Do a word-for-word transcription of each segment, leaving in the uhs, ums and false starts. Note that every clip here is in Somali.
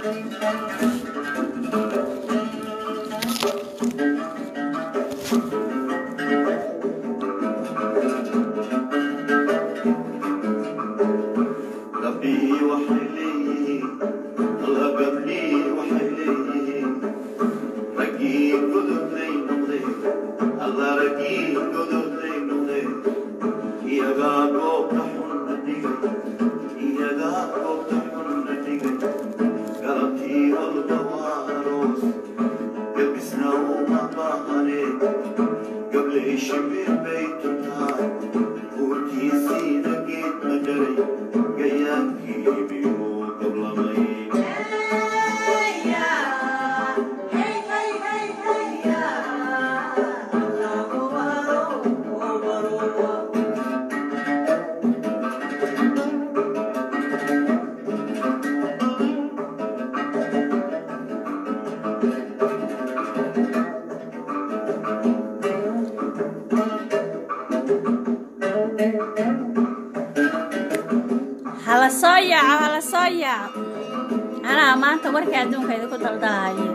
Xasaasi Xasaasi أنا maanta warka adduunka idinku daldalaya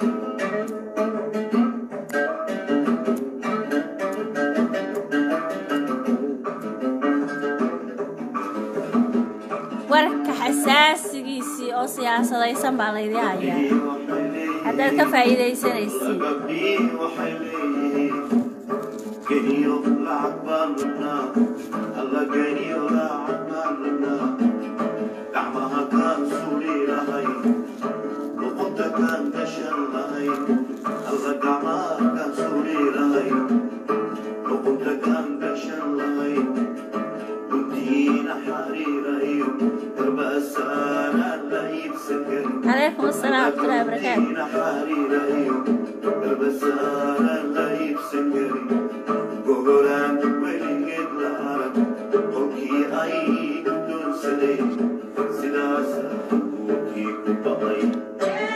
warka xasaasigiisii oo siyaasadaysan baa la idin hayaa haddaad ka faa'iidaysanaysid عليكم السلام ورحمة الله وبركاته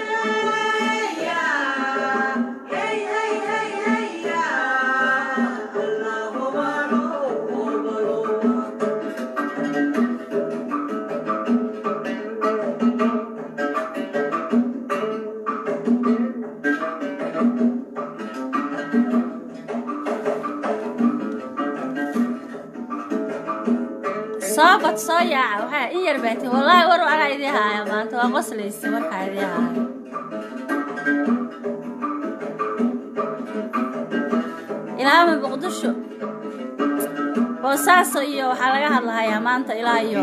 صابت صايع وها إيه ربعتي والله وروا على إيديها يا ما أنت وغسل السمر كايديها إلى ما بقدرشوا بوساسو إيو حلقة الله يا ما أنت إلى إيو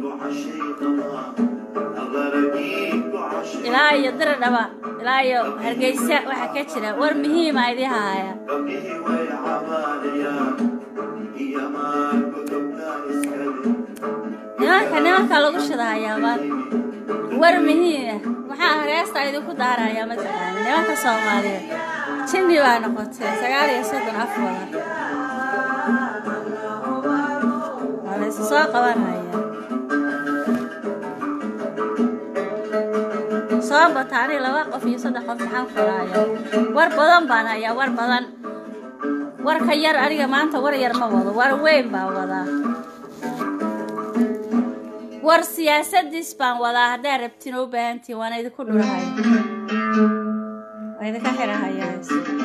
إلى إيو در دبا إلى إيو هرجيسة وحكتشنا ورمهي ما إيديها يا nimanka nimanka lagu shidaayaa baan war mihiina waxaa hareesta idinku daarayaa mataqaan nimanka Soomaaliyeed jinni baa noqotay sagaal iyo soddon af wada wala soo qabanaya soo bataani laba qof iyo saddex qof maxaan qoraya war badan baan hayaa war badan war ka yar aniga maanta war yar ma wado war weyn baa wada war siyaasaddiis baan wadaa haddaa rabtiin u baahantiin waana idinku dhurahay waa idinka xirahayaa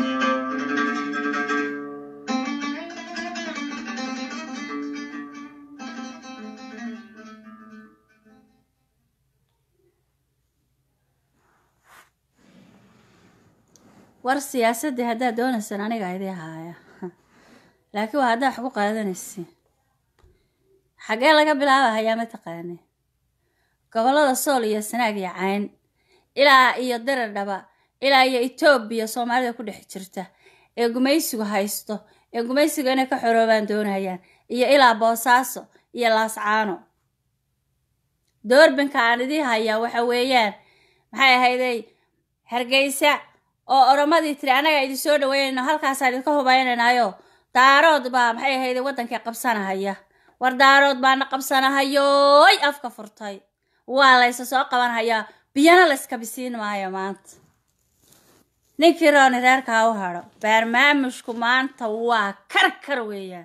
war siyaasaddii haddaa doonaysaan aniga idin haaya laakiin waa haddaa wax ku qaadanaysiin xagee laga bilaabayaa ma taqaanay gobolada Sool iyo Sanaag iyo Cayn ilaa iyo Daradhaba ilaa iyo Itoobiya Soomaalida ku dhex jirta ee gumaysigu haysto ee gumaysigu inay ka xoroobaan doonayaan iyo ilaa Boosaaso iyo Laascaano doorbinka aan idin hayaa waxa weeyaan maxay ahayday Hargeysa oo Oromadii tiri anaga idin soo dhaweeyno halkaas aan idinka hubaynanayo daarood baa maxay ahayday wadankii qabsanahaya war daarood baan qabsanahayo ay afka furtay waa la isa soo qabanaya biyana la iska bisiin maayo maanta ninkii roon reerka u haro barnaamijku maanta waa karkar weeyaan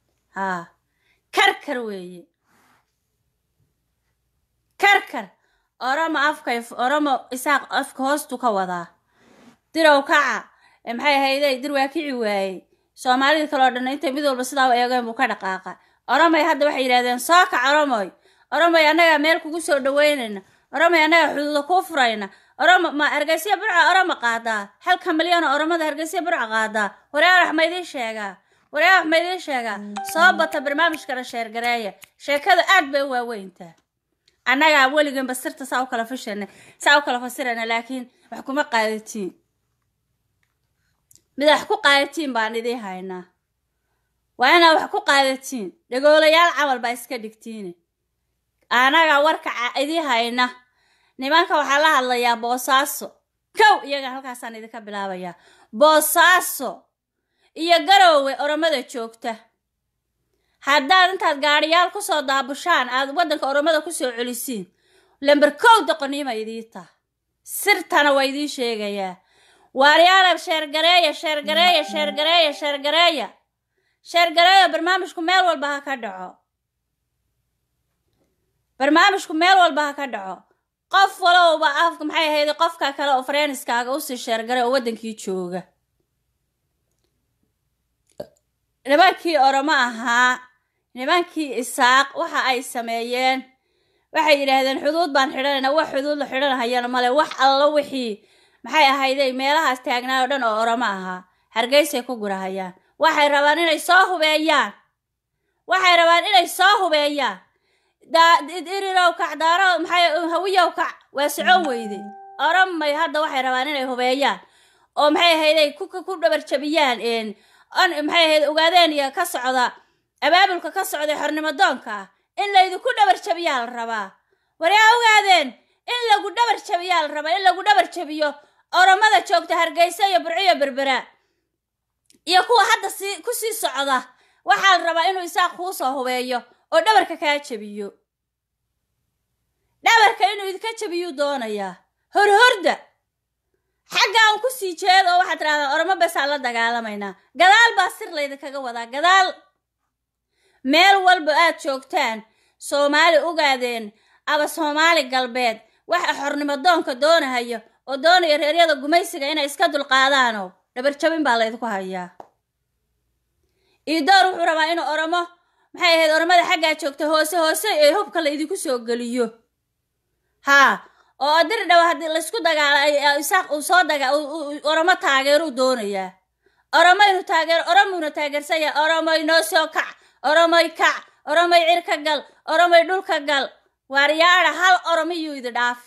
ha karkar weeye karkar orama afkay orama isaaq afka hoostu ka wadaa dirow kaca maxay hayday dir waa kici waayay Soomaalida kala dhan inta mid walba sidaa eegeen buu ka dhaqaaqa oramay hadda waxay yiraahdeen soo kac oramoy oramay anaga meel kugu soo dhaweynayna oramay anaga xuduuda ku furayna orama ma argaysiya burca orama qaada halka milyan oramada argaysiya burca qaada wareer axmeedii sheega wareer axmeedii sheega soo bata barnaamijka la sheer gareeya sheekada aad bay waaweynta anaga weligan basirta saa u kala fashana saa u kala fasirana laakiin wax kuma qaadatiin midax ku qaadatiin baan idin haynaa waana wax ku qaadatiin dhagoolayaal camal baa iska dhigtiin anaga warka idin hayna nimanka waxa la hadlayaa boosaaso kow iyaga halkaasaan idinka bilaabaya boosaaso iyo garowe oramada joogta haddaad intaad gaariyaal ku soo daabushaan aad wadanka oramada ku soo celisiin lambar kow doqoniima idiita sirtana waa idin sheegayaa waaryaal sheer gareeya sheer gareeya sheer gareeya sheer gareeya sheer gareeya barnaamijku meel walba ha ka dhaco barnaamijku meel walba ha ka dhaco qof walba afka maxay ahayd qofka kale oo friendskaaga u sii sheer gareeyo wadankii jooga nimankii oroma ahaa nimankii isaaq waxa ay sameeyeen waxay yiraahdeen xuduud baan xidhanayna wax xuduud la xidhanayana male wax alla wixii maxay ahayday meelahaas taagnaa oo dhan oo oroma ahaa hargeysay ku gurahayaan waxay rabaan inay soo hubeeyaan waxay rabaan inay soo hubeeyaan da dirirow kac daaro maxay hawiyow kac waa socon weyday oramay hadda waxay rabaan inay hubeeyaan oo maxay ahayday ku ku dhabar jabiyaan in an maxay ahayd ogaadeen iyo ka socda abaabulka ka socda xornimo doonka in la idinku dhabar jabiyaa la rabaa waraa ogaadeen in lagu dhabar jabiyaa la rabaa in lagu dhabar jabiyo oramada joogta hargeysa iyo burciyo berbera iyo kuwa hadda si ku sii socda waxa la rabaa inuu isaaq ku soo hubeeyo oo dhabarka ka jabiyo dhabarka inuu idinka jabiyo doonaya hor horda xagga aan ku sii jeedo waxa tiraahdaa oramo bas aan la dagaalamayna gadaal baa sir leeyda kaga wadaa gadaal meel walba aad joogtaan Soomaali ogaadeen aba Soomaali galbeed waxa xornimo doonka doonahayo oo doonaya reeryada gumaysiga inay iska dul qaadaano dhabar jabin baa leeyahay ku hayaa iidoor wuxuu rabaa inuu oramo maxay ahayd oramada xagga joogta hoose hoose ee hubka la idinku soo galiyo ha oo dir dhaw hadii la isku dagaalay isaaq uu soo daga oramo taageero doonaya oramo inuu taageero oramo inuu taageersaya oramo inoo soo kac oramo kac oramo cirka gal oramo dhulka gal waaryaara hal oramo yuu dhaaf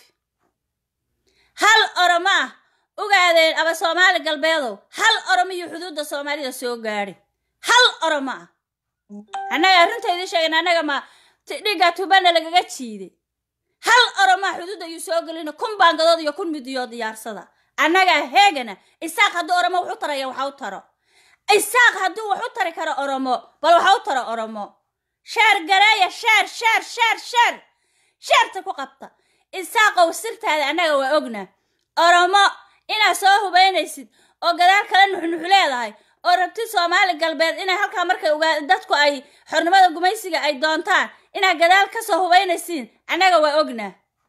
hal oramo ogaadeen aba Soomaali galbeedo hal oramo yu xuduudda Soomaalida soo gaari hal oramo anaga runta idin sheegay anaga ma dhiga tubana lagaga jiiday hal oramo xuduudda yu soo galina kun baangadood iyo kun midiyo diyaarsada anaga heegana isaaq haduu oramo wuxuu taraya waxa uu taro isaaq haduu wuxuu tari karo oramo bal waxa uu taro oramo sheer gareeya sheer sheer sheer sheer sheerta ku qabta isaaq oo sirtaada anaga waa ogna oramo ina soo hubeynaysid oo gadaal kala nuxnuux leedahay oo rabti Soomaali galbeed ina halka markay dadku ay xornimada gumaysiga ay doontaan ina gadaal ka soo hubeynaysiin anaga waa ogna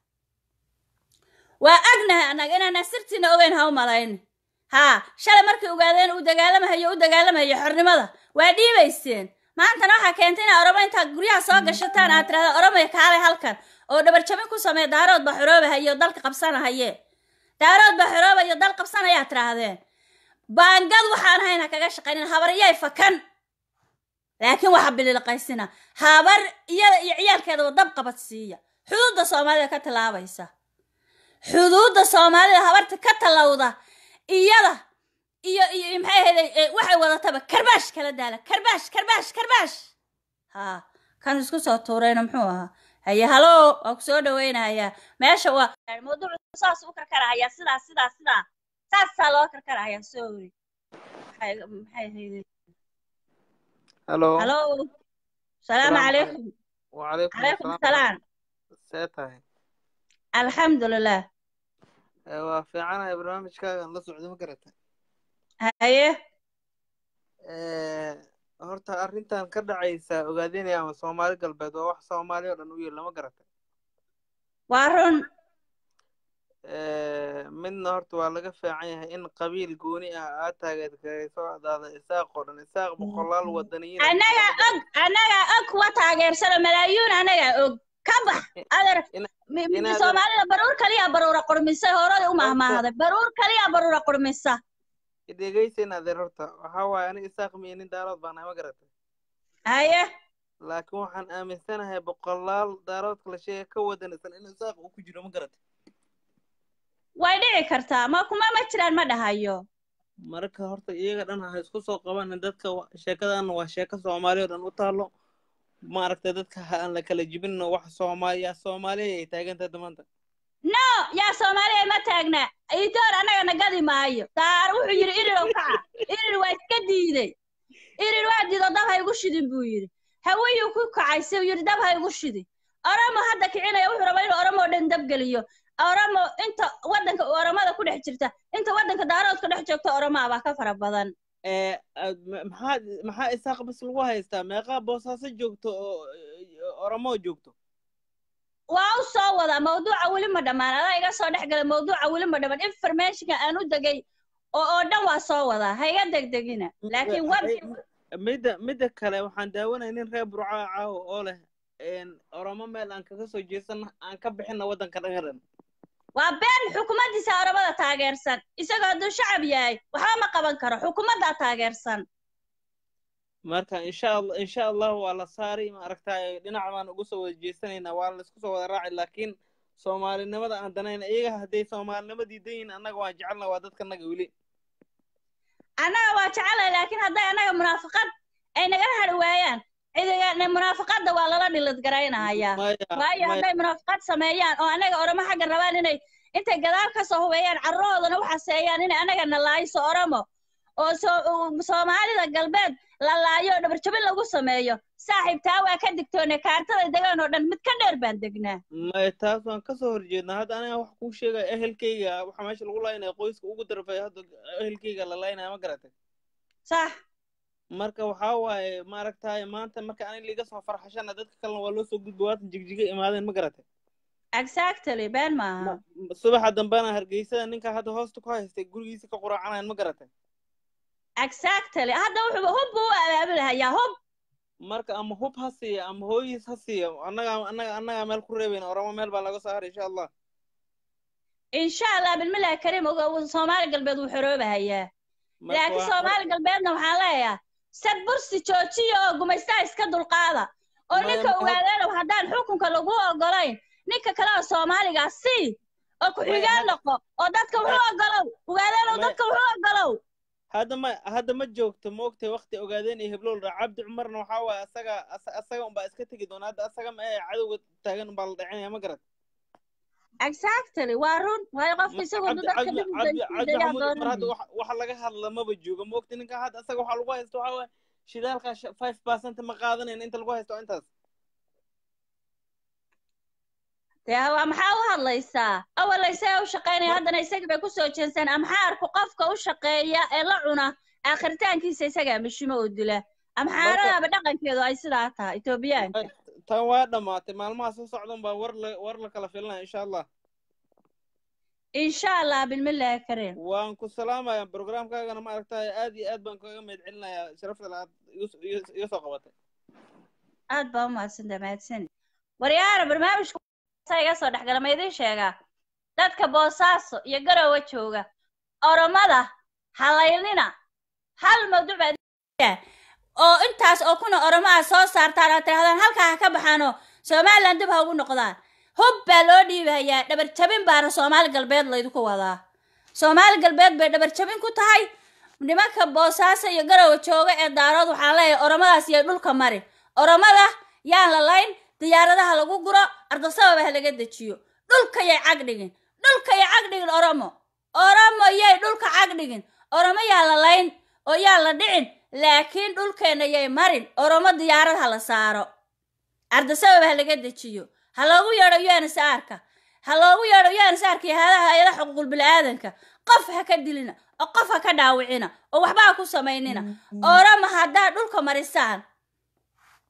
waa agna anaga ina sirtina ogeyn ha u malayn ha shalay markay ogaadeen uu dagaalamayo uu dagaalamayo xornimada waa dhiibayseen maanta waxa keentay in oramo inta guryaha soo gashataan aad tiraahdo oramo kaalay halkan oo dhabar jabin ku sameey daarood ba xoroobahayo dalka qabsanahaye daarood ba xoroobayo dal qabsanaya tirahdeen baangad waxaan hayna kaga shaqeyn habariyay fakan laakiin waxa bililqaysina habar iyada iyo ciyaalkeeda dab qabad siiya xuduudda Soomaalida ka talaabaysa xuduudda Soomaalida habarta ka talawda iyada iyo iyo maxay ahayd waxay wadataba karbaash kala daala karbaash karbaash karbaash ha kan isku soo tuurayna muxuu ahaa haye halo oo ku soo dhaweynaya meesha waa mowduuc saas u karkaraya sida sida sida saas loo karkaraya sorry maxay maxay ahayd halo halo salaam alaykum wa alaykum salaam seetahay alxamdulillah waa fiicanahay barnaamijkaaga la socdo ma garatay haye ee horta arrintan ka dhacaysa ogaadinaya ama Soomaali galbeed waa wax Soomaali oo dhan u yeelama garatay waa run midna horta waa laga fiican yahay in qabiil gooni ah aad taageerayso adaada isaaq qoran isaaq boqolaal wadaniyiin anaga og anaga og kuwa taageersano malaayuun anaga og ka bax adeer Soomaalida baruur kaliya baruura qurmisay horada u mahmaahday baruur kaliya baruura qurmisa idegaysan adeer horta waxa waay aniga isaaq miyeen daarood baan ma garatay haye laakiin waxaan aaminsanahay boqolaal daarood kala sheeg ka wadanaysan in isaaq uu ku jiro ma garatay way dhici kartaa ma kuma ma jiraan ma dhahayo marka horta iyaga dhan ha isku soo qaban dadka sheekadan waa sheeko Soomaaliyeed dhan u taalo ma aragtay dadka aan la kala jibin wax Soomaaliya Soomaaliya ay taagantahay damanta no ya Soomaaliya ma taagna ay door anaga nagadi maayo daar wuxuu yiri irirow kaca irir waa iska diiday irir waa diido dab ha igu shidin buu yiri hawiyu ku kacay si yiri dab ha igu shidi Arrimo hadda kicinaya wuxuu rabaa inuu Arrimo dhan dab galiyo Arrimo inta wadanka Arrimada ku dhex jirta inta wadanka daarood ku dhex joogto Arrimo baa ka fara badan ee maxaa maxaa isaaq bas lagu haystaa meeqa boosaaso joogto oo Arrimo joogto waa u soo wada mawduuca wali ma dhamaan adaa iga soo dhex galay mawduuca wali ma dhamaan information aan u dagay oo oo dhan waa soo wada ha iga degdegina laakiin war midda midda kale waxaan daawanay nin reer Burco caaw oo leh een Arrimo meel aan kaga soo jeesan aan ka bixin wadanka dhangaran waa been xukuumaddiisa Arrimada taageersan isagoo dad shacab yahay waxa ma qaban karo xukuumadda taageersan marka insha Allah insha Allah waa la saari ma aragtay dhinac baan ugu soo wajeesanayna waa la isku soo wada raacay laakiin Soomaalinimada aan danayna iyaga haday Soomaalinimada diideen anaga waa jecelna waa dadka naga wili anaga waa jecelay laakiin haday anaga munaafiqad ay naga harwaayaan ciidaga munaafiqada waa lala dhilad garaynaya waayo haday munaafiqad sameeyaan oo anaga Arrimo xagga rabaan inay intay gadaal ka soo hubeeyaan carroodana waxa seeyaan in anaga nalaayso Arrimo oo Soomaalida galbeed la laayo dhabar jabin lagu sameeyo saaxiibtaa waa ka digtoone kaartada deegaan oo dhan mid ka dheer baan degnaa ma taas waan ka soo horjeednaa hadda aniga wax ku sheegay ehelkayga waxa meesha lagu laaynayo qoyska ugu darfay hadda ehelkayga la laaynayo ma garatay sax marka waxa waaye ma aragtay maanta marka aniga liga soo farxashana dadka kale waa loo soo gudbood jigjiga imaadeen ma garatay exactly been ma subaxa dambana Hargeysa ninka hadda hoosta ku haystay gurigiisa ka quraacanayn ma garatay exactly hadda wuxuu hub u abaabulayaa hub marka ama hub hasiya ama hooyis hasiya anaga anaga anaga meel ku reebeen Arrimo meel baa laga saaray insha Allah insha Allah bilmilah kareem oo Soomaali galbeed uu xoroobayaa laakiin Soomaali galbeedna waxa leeyahay sad bursi joojiyo gumaysta iska dulqaada oo ninka ogaadeen hadaan xukunka lagu ogolayn ninka kale oo Soomaaliga si oo ku xigaan noqo oo dadka wuxuu ogolow ogaadeen oo dadka wuxuu ogolow هذا ما هذا ما جوكت موقت وقت أوجادين يهبلون عبد عمرنا وحاول أسجع أسجع بأسكت جدون هذا أسجع ما عدو تاجن بالدعين يا مقرد. Exactly وارون وهاي قف يسوي ضد عبد عبد عبد عمود هذا وحلاقة هذا ما بيجوك موقت إنك هذا أسجع وحلقة يستوى شدال كاش five percent مقادن إن أنت القوة يستوى أنت. يا هو محاوها الله يسا أول يسا وشقيني هذا نيساق بكوسو جنسان أمحار كقفك وشقيا إلعنا آخرتان كيسا يساقا مش مودلة أمحارا بدقن كيدو أي سلاطة إتوبيان توادا ماتي مالما سوصعدون با ورلك لفلنا إن شاء الله إن شاء الله بالملة يا كريم وانكو السلامة يا بروغرام كاغانا ما أركتاي آدي آد بانكو يميد علنا يا شرفت العاد يوسو قواتي آد باوما سندا ما يتسن وريانا برنامج iga soo dhaxgala ma idin sheegaa dadka boosaaso iyo garowe jooga Oromada halaynina hal mawduuc oo intaas oo kuna Oromaa soo saartaan oo tirahdaan halka ka baxano Soomaaliland dib ha ugu noqdaan hub baa loo dhiibayaa dhabar jabin baana Soomaali galbeed la idinku wadaa Soomaali galbeed bay dhabar jabin ku tahay nimanka boosaaso iyo garowe jooga ee daarood waxa leeyahay Oromadaas iyo dhulka mari Oromada yaan la layn diyaaradaha lagu guro ardasaba laga dajiyo dhulka yay cag dhigin dhulka yay cag dhigin Oromo Oromo yay dhulka cag dhigin Oromo yaa la layn oo yaa la dhicin laakiin dhulkeena yay marin Oromo diyaaradaha la saaro ardasaba laga dajiyo ha loogu yeero yaan saarka ha loogu yeero yaan saarka hay'adaha hay'adaha xuquuqul bini'aadanka qof ha ka dilina oo qof ha ka dhaawicina oo waxba ku sameynina Oromo hadaa dhulka marisaan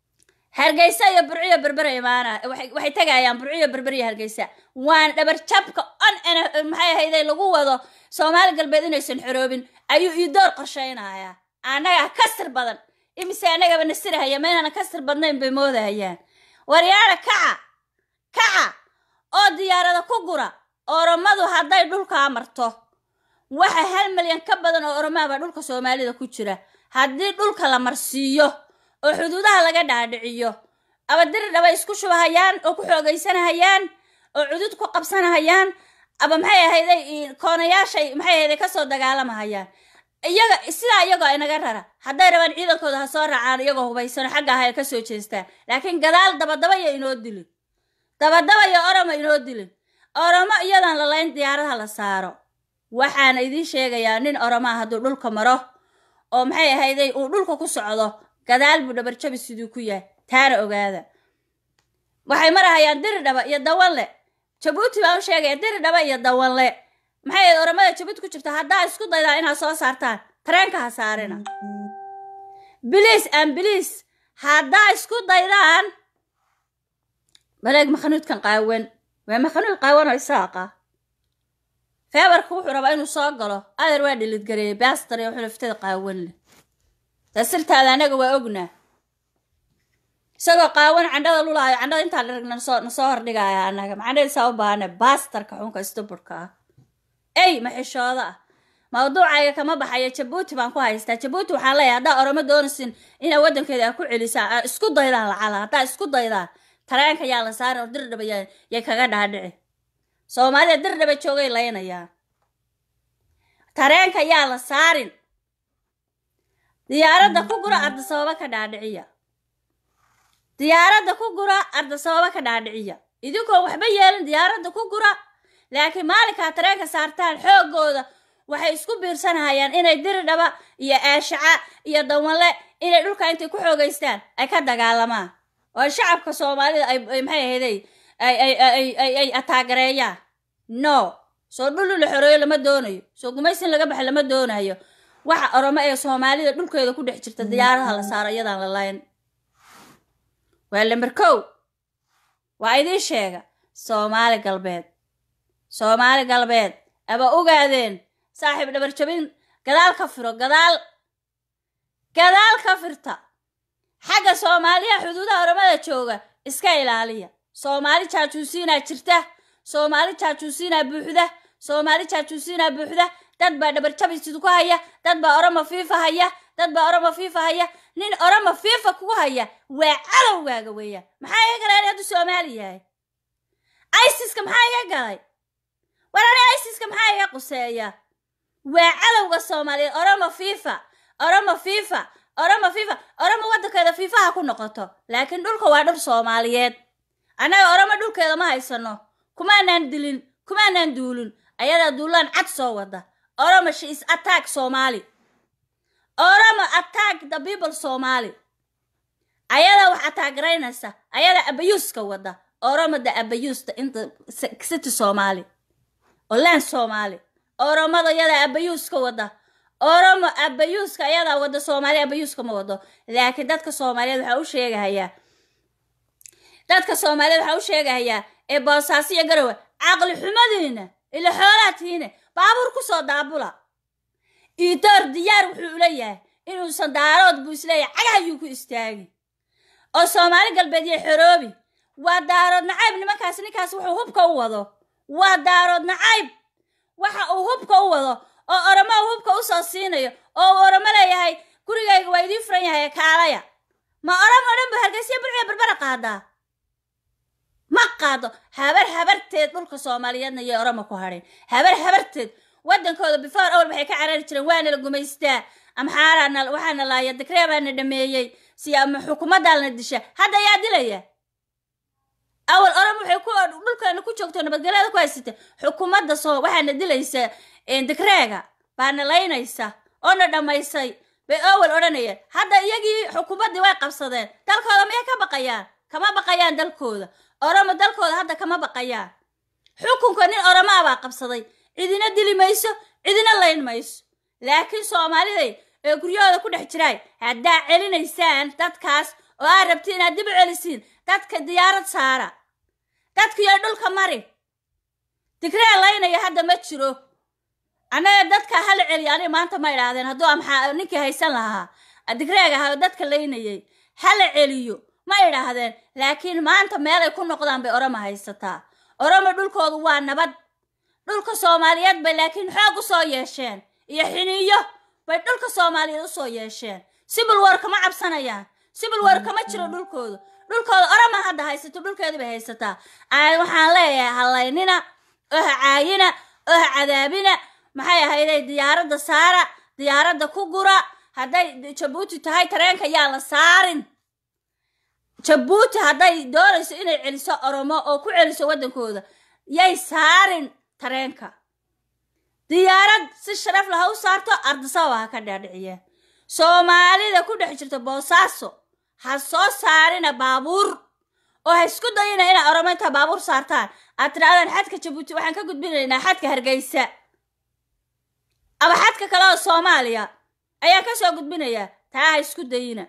hargeysa iyo burciyo berbera imaana waxay tagayaan burciyo berberiyo hargeysa waan dhabar jabka on ana maxay hayday lagu wado Soomaali galbeed inaysan xoroobin ayuu ii door qorsheynayaa anaga kasir badan imise anaga banasirahaya meena kasir badnayn bay moodayaan waryaara kaca kaca oo diyaarada ku gura oromadu haday dhulka marto waxa hal milyan ka badan oo oromaaba dhulka Soomaalida ku jira hadii dhulka la marsiiyo oo xuduudaha laga dhaadhiciyo aba dir dhaba isku shubahayaan oo ku xoogaysanahayaan oo cudud ku qabsanahayaan aba maxay ahayday koonayaashay maxay ahayday ka soo dagaalamahayaan iyaga sida iyaga inaga rara haday rabaan ciidankooda ha soo raacaan iyaga hubaysan xagga ah ay ka soo jeestaan laakiin gadaal daba daba iyo inoo dilin daba daba iyo oromo inoo dilin oromo iyadan la layn diyaaradaha la saaro waxaan idin sheegayaa nin oromo haduu dhulka maro oo maxay ahayday uu dhulka ku socdo gadaal buu dhabar jabi sidoo ku yahay taana ogaada waxay marahayaan dir dhaba iyo dawanle Jabuuti baa u sheegay dir dhaba iyo dawanle maxay oramada Jabuuti ku jirta hadaa isku daydaa inaad soo saartaan tareenka ha saarina bilis and bilis hadaa isku daydaan balag maxanuudkan qaawan waa maxanuud qaawan oo isaaqa feebarku wuxuu rabaa inuu soo galo adeer waa dhilid gareey baastar iyo xuluftada qaawan tasirtaada anaga waa ognaa isagoo qaawan candhada lulaayo candhada inta la ragna soo soo hordhigaya anaga macnaheedu saa u baahna baastarka xunka istuburka ay ma xishooda mawduucayga kama baxayo Jabuuti baan ku haystaa Jabuuti waxaan leeyahay hadaa oromo doonaysin ina wadankeeda ku celisaa isku daydaan lacala hadaa isku daydaan tareenka yaa la saaray dir dhabayaan yay kaga dhaadhici Soomaalida dir dhaba joogay leeynaya tareenka yaa la saarin diyaaradda ku gura arda sababa ka dhaadhiciya diyaaradda ku gura arda sababa ka dhaadhiciya idinkoo waxba yeelin diyaaradda ku gura laakiin maalinka tareenka saartaan xoogooda waxay isku biirsanayaan inay dir dhaba iyo aashaca iyo dawanle inay dhulka intay ku xoogaystaan ay ka dagaalamaan oo shacabka Soomaalida ay maxay ahaydey ay ay ay ay ay ataagereeyaan no soo dhul la xoreeyo lama doonayo soo gumaysin laga baxay lama doonayo waxa oromo ee Soomaalida dhulkeeda ku dhex jirta diyaaradaha la saaro iyadaan la layn waa lambarkow waa idin sheega Soomaali galbeed Soomaali galbeed aba ogaadeen saaxiib dhabar jabin gadaal ka firo gadaal gadaal ka firta xagga Soomaaliya xuduudaha oromada jooga iska ilaaliya Soomaali jaajuusiina jirta Soomaali jaajuusiina buuxda Soomaali jaajuusiina buuxda dad baa dhabar jabin sidoo ku haya dad baa oromo fiifa haya dad baa oromo fiifa haya nin oromo fiifa ku haya waa calowgaaga weeyaa maxay iga galeen hadu Soomaali yahay ISIS ka maxay iga galay warana ISIS ka maxay iga quseeya waa calowga Soomaaliya oromo fiifa oromo fiifa oromo fiifa oromo wadankeeda fiifaha ku noqoto laakiin dhulka waa dhul Soomaaliyeed anaga oromo dhulkeeda ma haysano kuma aanan dilin kuma aanan duulin ayada duulan cad soo wada oromo she is attack Somali oromo attack the people Somali ayada wax ataagereynaysa ayada abayuska wada oromo da abayusta inta city Somali olan Somali oromo da ayada abayuska wada oromo abayuska ayada wada Somali abayuska ma wado laakiin dadka Soomaaliyeed waxa uu sheegayaa dadka Soomaaliyeed waxa uu sheegayaa ee Xasaasi iyo Garowe aqli xumadiina ila xoolaatiina baabuur ku soo daabula iidoor diyaar wuxuu leeyahay inuu sandaarood buu isleeyahay cagayuu ku istaagi oo Soomaali galbeed iyo xoroobi waa daarood nacayb nimankaas ninkaas wuxuu hubka u wado waa daarood nacayb waxa uu hubka u wado oo oromo hubka u soo siinayo oo oromo leeyahay gurigayga waa idin furan yahay kaalaya ma oromo dhan ba hargeysa burciyo berbera qaada ma qaado habar habarteed dhulka Soomaaliyeedna iyo oromo ku haray habar habarteed wadankooda before awal waxay ka carari jireen waana la gumaystaa amxaarana waxaana laaya dikreebana dhameeyay si ama xukuumadalna disha hada yaa dilaya awal oromo waxay ku dhulkeena ku joogto nabadgelyada ku haysatay xukuumadda soo waxaana dilaysa in dikreega baana laynaysa oo na dhamaysay bay awal oranayeen hada iyagii xukuumadii way qabsadeen dalkooda ma ka baqayaan kama baqayaan dalkooda oromo dalkooda hada kama baqayaan xukunka nin oromo baa qabsaday cidina dili mayso cidina layn mayso laakiin Soomaalida ee guryahooda ku dhex jiray hadaa celinaysaan dadkaas oo aad rabtiin inaad dib u celisiin dadka diyaarad saara dadka iyo dhulka mari tigree laynaya hadda ma jiro anaga dadka hal celi ani maanta ma idhaahdeen hadduu amxa ninkii haysan lahaa digreega ha dadka laynayay hal celiyo ma idhaahdeen laakiin maanta meel ay ku noqdaan bay orama haysataa orama dhulkoodu waa nabad dhulka Soomaaliyeed bay laakiin xoog u soo yeesheen iyo xiniyo bay dhulka Soomaaliyeed u soo yeesheen civil war kama cabsanayaan civil war kama jiro dhulkooda dhulkooda orama hadda haysato dhulkeedu bay haysataa ay waxaan leeyahay halaynina oo caayina oo cadaabina maxay ahayd diyaaradda saara diyaaradda ku gura haday Djibouti tahay tareenka yaa la saarin Djibouti haday doonayso inay celiso Oromo oo ku celiso wadankooda yay saarin tareenka diyaarad si sharaf leh u saarto Ardsawa ka dhaadhiciyeen Soomaalida ku dhex jirta Boosaaso ha soo saarina baabuur oo ha isku dayina in Oromo inta baabuur saartaan atraadan xadka Djibouti waxaan ka gudbinaynaa xadka Hargeysa aba xadka kale oo Soomaaliya ayaa ka soo gudbinaya taa isku dayina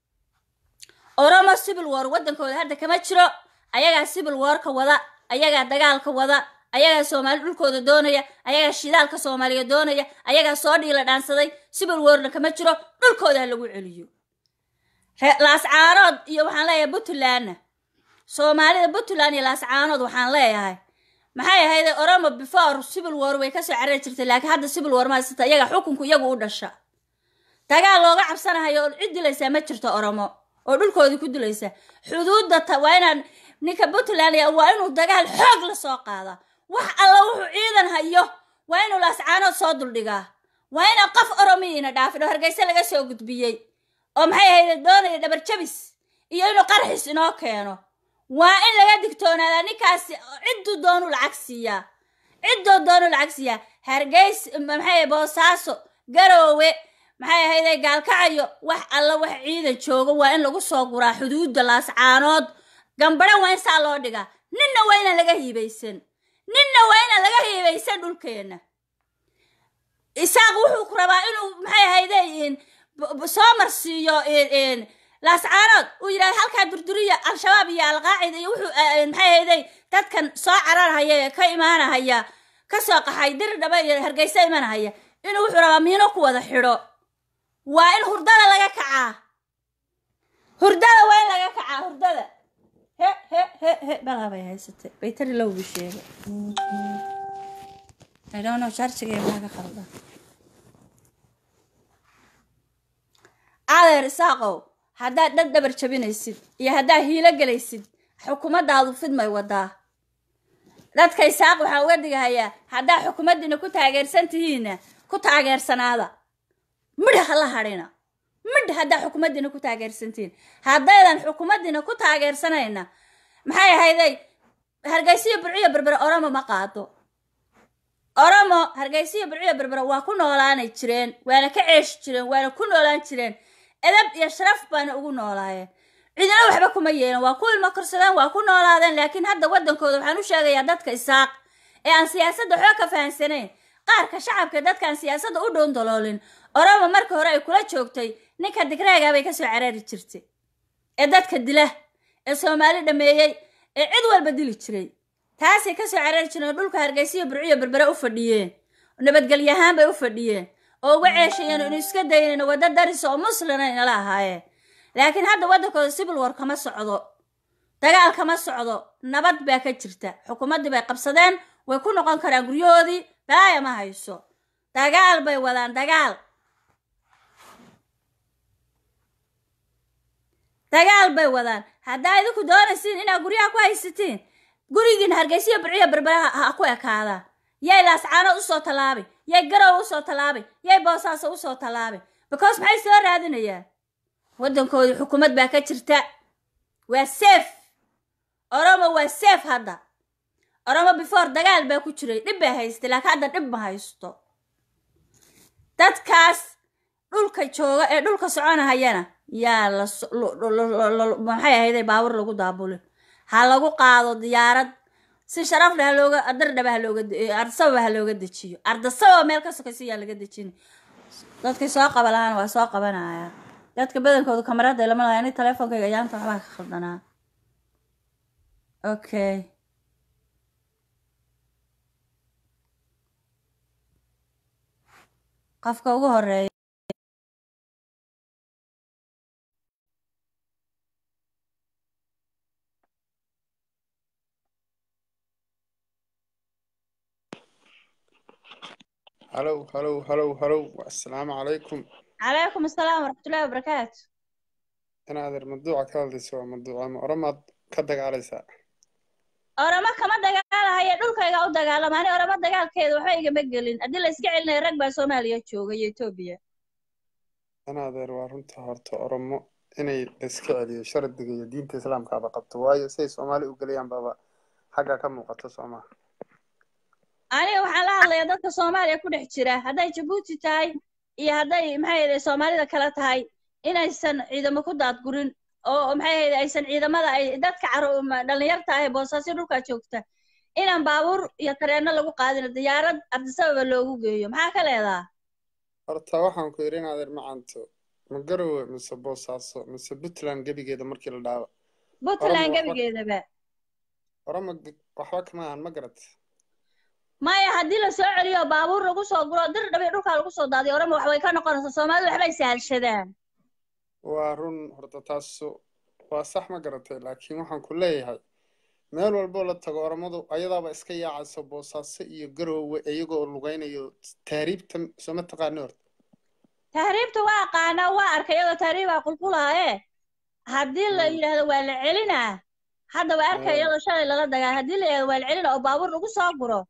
Oromo civil war wadankooda hadda kama jiro ayaga civil war ka wada ayaga dagaalka wada ayaga Soomaali dhulkooda doonaya ayaga shidaalka Soomaaliya doonaya ayaga soo dhiila dhaansaday civil war kama jiro dhulkooda lagu celiyo laas caanood iyo waxaan leeyahay Puntland Soomaalida Puntland iyo laas caanood waxaan leeyahay maxay ahayd Oromo before civil war way ka soo carari jirtay laakiin hadda civil war ma haysta ayaga xukunku iyagu u dhasha dagaal looga cabsanayo oo cid dilaysa ma jirto Oromo oo dhulkooda ku dilaysa xuduudda waa inaan ninka Puntland waa inuu dagaal xoog la soo qaada wax alla wuxuu ciidan hayo waa inuu laas caanood soo duldhigaa waa in qof Oromiina dhaafin oo Hargeysa laga soo gudbiyay oo maxay ahayd doonaya dhabar jabis iyo inuu qarxis inoo keeno waa in laga digtoonaada ninkaas ciddu doonu lacag siiya ciddu doonu lacag siiya Hargeysa maxay Boosaaso Garowe maxay ahayd gaalkacayo wax alla wax ciidan joogo waa in lagu soo guraa xuduudda laas caanood gambara waa in saa loo dhigaa ninna waa in laga hiibaysan ninna waa in laga hiibaysan dhulkeena isaaq wuxuu ku rabaa inuu maxay ahayd in soo marsiiyo in laas caanood uu yiraahdo halka durduriya al-shabaab iyo al-qaacida iyo wuxuu maxay ahayd dadkan soo cararhaya ka imaanaya ka soo qaxay dir dhaba iyo Hargeysa imaanaya inuu wuxuu rabaa miino ku wada xidho waa in hurdada laga kacaa hurdada waa in laga kacaa hurdada he he he he balabay haysatay baytari loo bisheego I don't know charge-ga maaga qaldan adeer isaaqow haddaad dad dhabar jabinaysid iyo haddaad hiilo galaysid xukuumaddaadu fidmay wadaa dadka isaaq waxaa uga digahayaa haddaad xukuumaddiina ku taageersan tihiinna ku taageersanaada midha la hadhina midha haddaad xukuumaddiina ku taageersan tihiin haddaydan xukuumaddiina ku taageersanayna maxay ahayday Hargeysa burciyo berbera Oromo ma qaado Oromo Hargeysa burciyo berbera waa ku noolaanay jireen waana ka ceesh jireen waana ku noolaan jireen edab iyo sharaf baan ugu noolaayeen cidina waxba kuma yeelan waa ku ilmo korsadaan waa ku noolaadeen laakiin hadda wadankooda waxaan u sheegayaa dadka isaaq ee aan siyaasadda xoog ka fahansaneyn qaarka shacabka dadka aan siyaasadda u dhown daloolin Oromo markii hore ay kula joogtay ninka digreega bay ka soo carari jirtay ee dadka dila ee Soomaali dhameeyay ee cid walba dili jiray taasi ka soo carari jireen dhulka Hargeysa burciyo berbera u fadhiyeen nabadgelyahan bay u fadhiyeen oo uga ceeshayeen inuu iska daynayno wada daris oo muslimna inala ahaayeen laakiin hadda wadankooda civil war kama socdo dagaal kama socdo nabad baa ka jirta xukuumadii bay qabsadeen way ku noqon karaan guryahoodii baaya ma hayso dagaal bay wadaan dagaal dagaal bay wadaan hadda idinku doonaysiin inaad guryaha ku haysatiin gurigiin Hargeysa burciyo berbera ha ku ekaada yay laas caanood u soo talaabay yay Garowe u soo talaabay yay Boosaaso u soo talaabay because maxay soo raadinayaan wadankooda xukuumad baa ka jirta waa safe Oromo waa safe hadda Oromo before dagaal baa ku jiray dib baa haystay laakiin hadda dib ma haysto dadkaas dhulka jooga ee dhulka soconahayana yaa la maxay ahayd baawar lagu daabulay ha lagu qaado diyaarad si sharaf leh looga adar dhabaha looga arsabaha looga dejiyo ardasaba meel ka sokaysiya laga dejin dadka soo qabalaan waa soo qabanaya dadka badankoodu kamarada lama laha ani teleefonkayga ayaanta waxbaa ka khaldanaa okay qofka ugu horeeya هلو هلو هلو هلو السلام عليكم. عليكم السلام ورحمة الله وبركاته. أنا هذا الموضوع كذا سوى موضوع مرمى كذا على ساعة. أرما كما دجال هي دول كي يقعد دجال ما أنا أرما دجال كده وحاجة مجلين أدي اللي سجع لنا ركبة سومالية شو جي توبيا. أنا هذا الوارنت هرت أرما إني إسكالي شرط دقيقة دين الإسلام كذا قبض واي سي سومالي وقليان بابا حاجة كم وقت سوما. أنا وحلا الله يدك سوماليا كل حشرة هذا جبوتي تاي إيه هذا محي سومالي ذا كلا تاي إن السن إذا ما كنت أتقولين أو محي السن إذا ما ذا دك عرو دل يرتاي بوساسي روكا شوكته إن باور يترينا لو قادر الديارة أبتسبب لو جيوم هكذا لا. هرت واحد كيرين هذا المعنتو مقرو مسبوس ساسو مسبتلان جبي كده مركي الدعوة. بطلان جبي كده بقى. أرما وحواك ما عن مقرت. ما يهدي له سعر يا بابور لو سو غرو در دبي دولka lagu soo daadiyo orama wax way ka noqonaysaa Soomaalidu waxbay sahashadaan waarun horta taas waa sax ma garatay laakiin waxaan ku leeyahay meel walba la tago oramadu ayadaaba iska yaacayso boosaaso iyo garoowe iyagoo lugaynayo taariibta soo taqaano horta taariibta waa qaana waa arkayado taariiba qulqulaaye hadii la yiraahdo waa la celinaa hadda waa arkayado shalay laga dagaa hadii la yiraahdo waa la celinaa oo baabuur lagu soo guro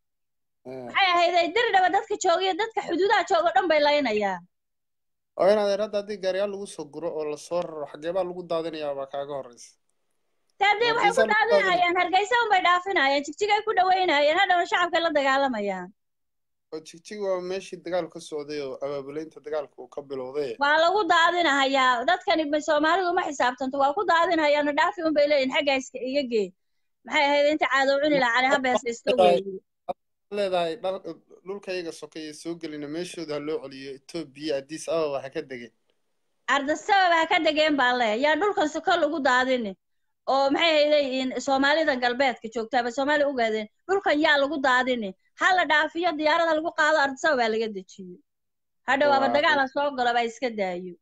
maxay ahayd dir dhaba dadka joogiyo dadka xuduudaha jooga dhan bay laynayaan oo inaad radda hadii gaariyaal lagu soo guro oo la soo raro xageeba lagu daadinayaa baa kaaga horeysa taadii waxay ku daadinayaan hargeysa un bay dhaafinayaan jigjigay ku dhaweynayaan hadhow shacabka la dagaalamayaan oo jigjig waa meeshii dagaal ka socday oo abaabulaynta dagaalka uu ka bilowday waa lagu daadinayaa dadkani Soomaalidu ma xisaabtanto waa ku daadinayaan dhaafi un bay leeyihiin xagga iska iga geey maxay ahayd inta caado cuni la cali habees iska weeyay leedahay dhulkayga sokay soo galina meeshooda loo celiyo Itoobiya Addis Ababa waxa ka dageen ardasaba ka dageen baa le yaa dhulkan sokol lagu daadin oo maxay ahayd Soomaalida galbeedka joogtaba Soomaali u gaadeen dhulkan yaa lagu daadin hal la dhaafiyo diyaarada lagu qaado ardasaba laga dajiyo hadhow aba dagaal soo galo bay iska daayo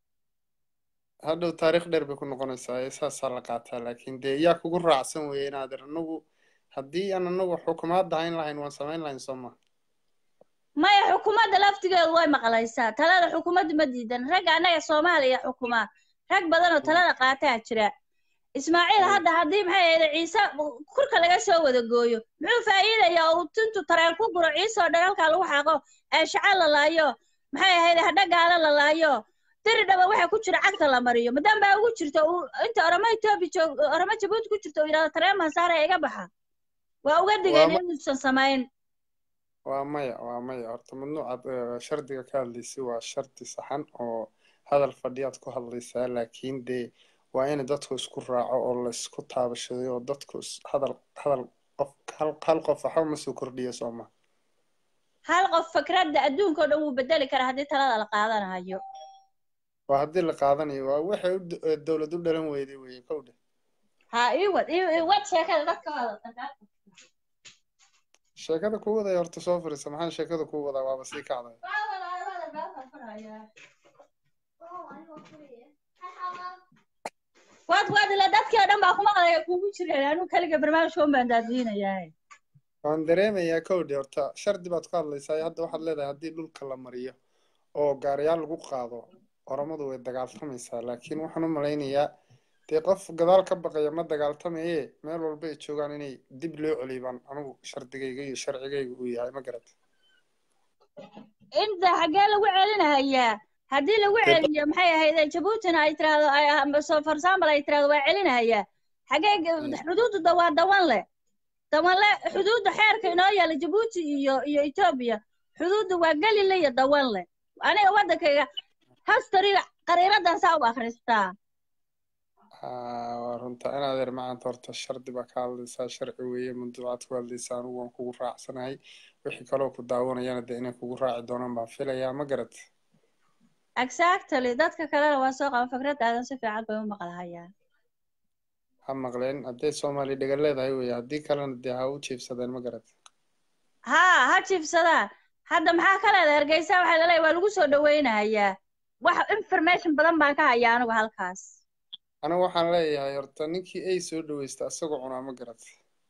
hadhow taariikh dheer bay ku noqonaysaa isaas la qaataa laakiin de yaa kugu raacsan weeyay inaad anagu haddii aan anagu xukuumadda hayn lahayn waan samayn lahayn Soomaa ما حكومة دلفتي الله مقليسات تلا الحكومة مديدا رجع أنا يا صومالي يا حكومة رج بدنا تلا قاطع شراء إسماعيل هذا هذي محي عيسى كل كلا جسوا ذا جويو مو فايدة يا وتنتو ترى الكبر عيسى دلال كلو حقه أشعل الله يو محي هذا هذا قال الله يو ترى ده بوحة كشر عقد الله مريم مدام بقى كشر تو أنت أرمي تبي تو أرمي تبود كشر تو إذا ترى ما صار يجبها وأوجد جانين سماين waa maya waa maya horta mamnuuca shardiga ka hadlaysa waa shardi saxan oo hadal fadhiyaad ku hadlaysaa laakiin dee waa in dadku isku raaco oo la isku taabashado oo dadku hadal hadal qof hal hal qof waxa ma soo kordhiyo Soomaa hal qof fikrada adduunka oo dhan uu bedeli kara hadii talada la qaadanayo waa hadii la qaadanayo waa waxay dawladdu dhalan weyday weey kowda ha ii wad ii wad sheekada dadka wada sheekada ku wada horta soo fariisa maxaan sheekada ku wada waaba sii kacday wad wad la dadkii dhan baa kuma qadaya kugu jireen anu kaliya barnaamijka baan daadinayaa waan dareemayaa kowdi horta shardi baad ku hadlaysaa hadda waxaad leedahay haddii dhulka la mariyo oo gaariyaal lagu qaado oramadu way dagaaltamaysaa laakiin waxaan u malaynayaa dee qof gadaal ka baqaya ma dagaaltamaye meel walba ay joogaan inay dib loo celiyaan anigu shardigayga iyo sharcigayga uu yahay ma garat inta xagee lagu celinayaa haddii lagu celiyo maxay ahayd Jabuuti ay tiraado ay soo farsaamo ay tiraado waa celinayaa xagee xuduudda waa dawan leh dawan leh xuduudda xeerka inoo yaala Jabuuti iyo iyo Itoobiya xuduudda waa galile iyo dawan leh aniga wadankayga history qariiradan saa u akhristaa runta inaad yar maanta horta shardi baa ka hadlaysaa sharci weeye mawduucaad ku hadlaysaa anigu waan kugu raacsanahay wixii kaloo ku daawanayana dee inay kugu raaci doonaan baan filayaa ma garat exactly dadka kalena waa soo qaban fikradaadan si fiican bay u maqlahayaan ha maqleen hadday soomaali dhagan leedahay wey haddii kalena dee ha u jiifsadeen ma garat haa ha jiifsadaan hadda maxaa ka leedahay hargeysa waxaa laleeyahay waa lagu soo dhaweynayaa wax information badan baan ka hayaa anigu halkaas anigu waxaan leeyahay horta ninkii ay soo dhaweysta asagoo cunaa ma garat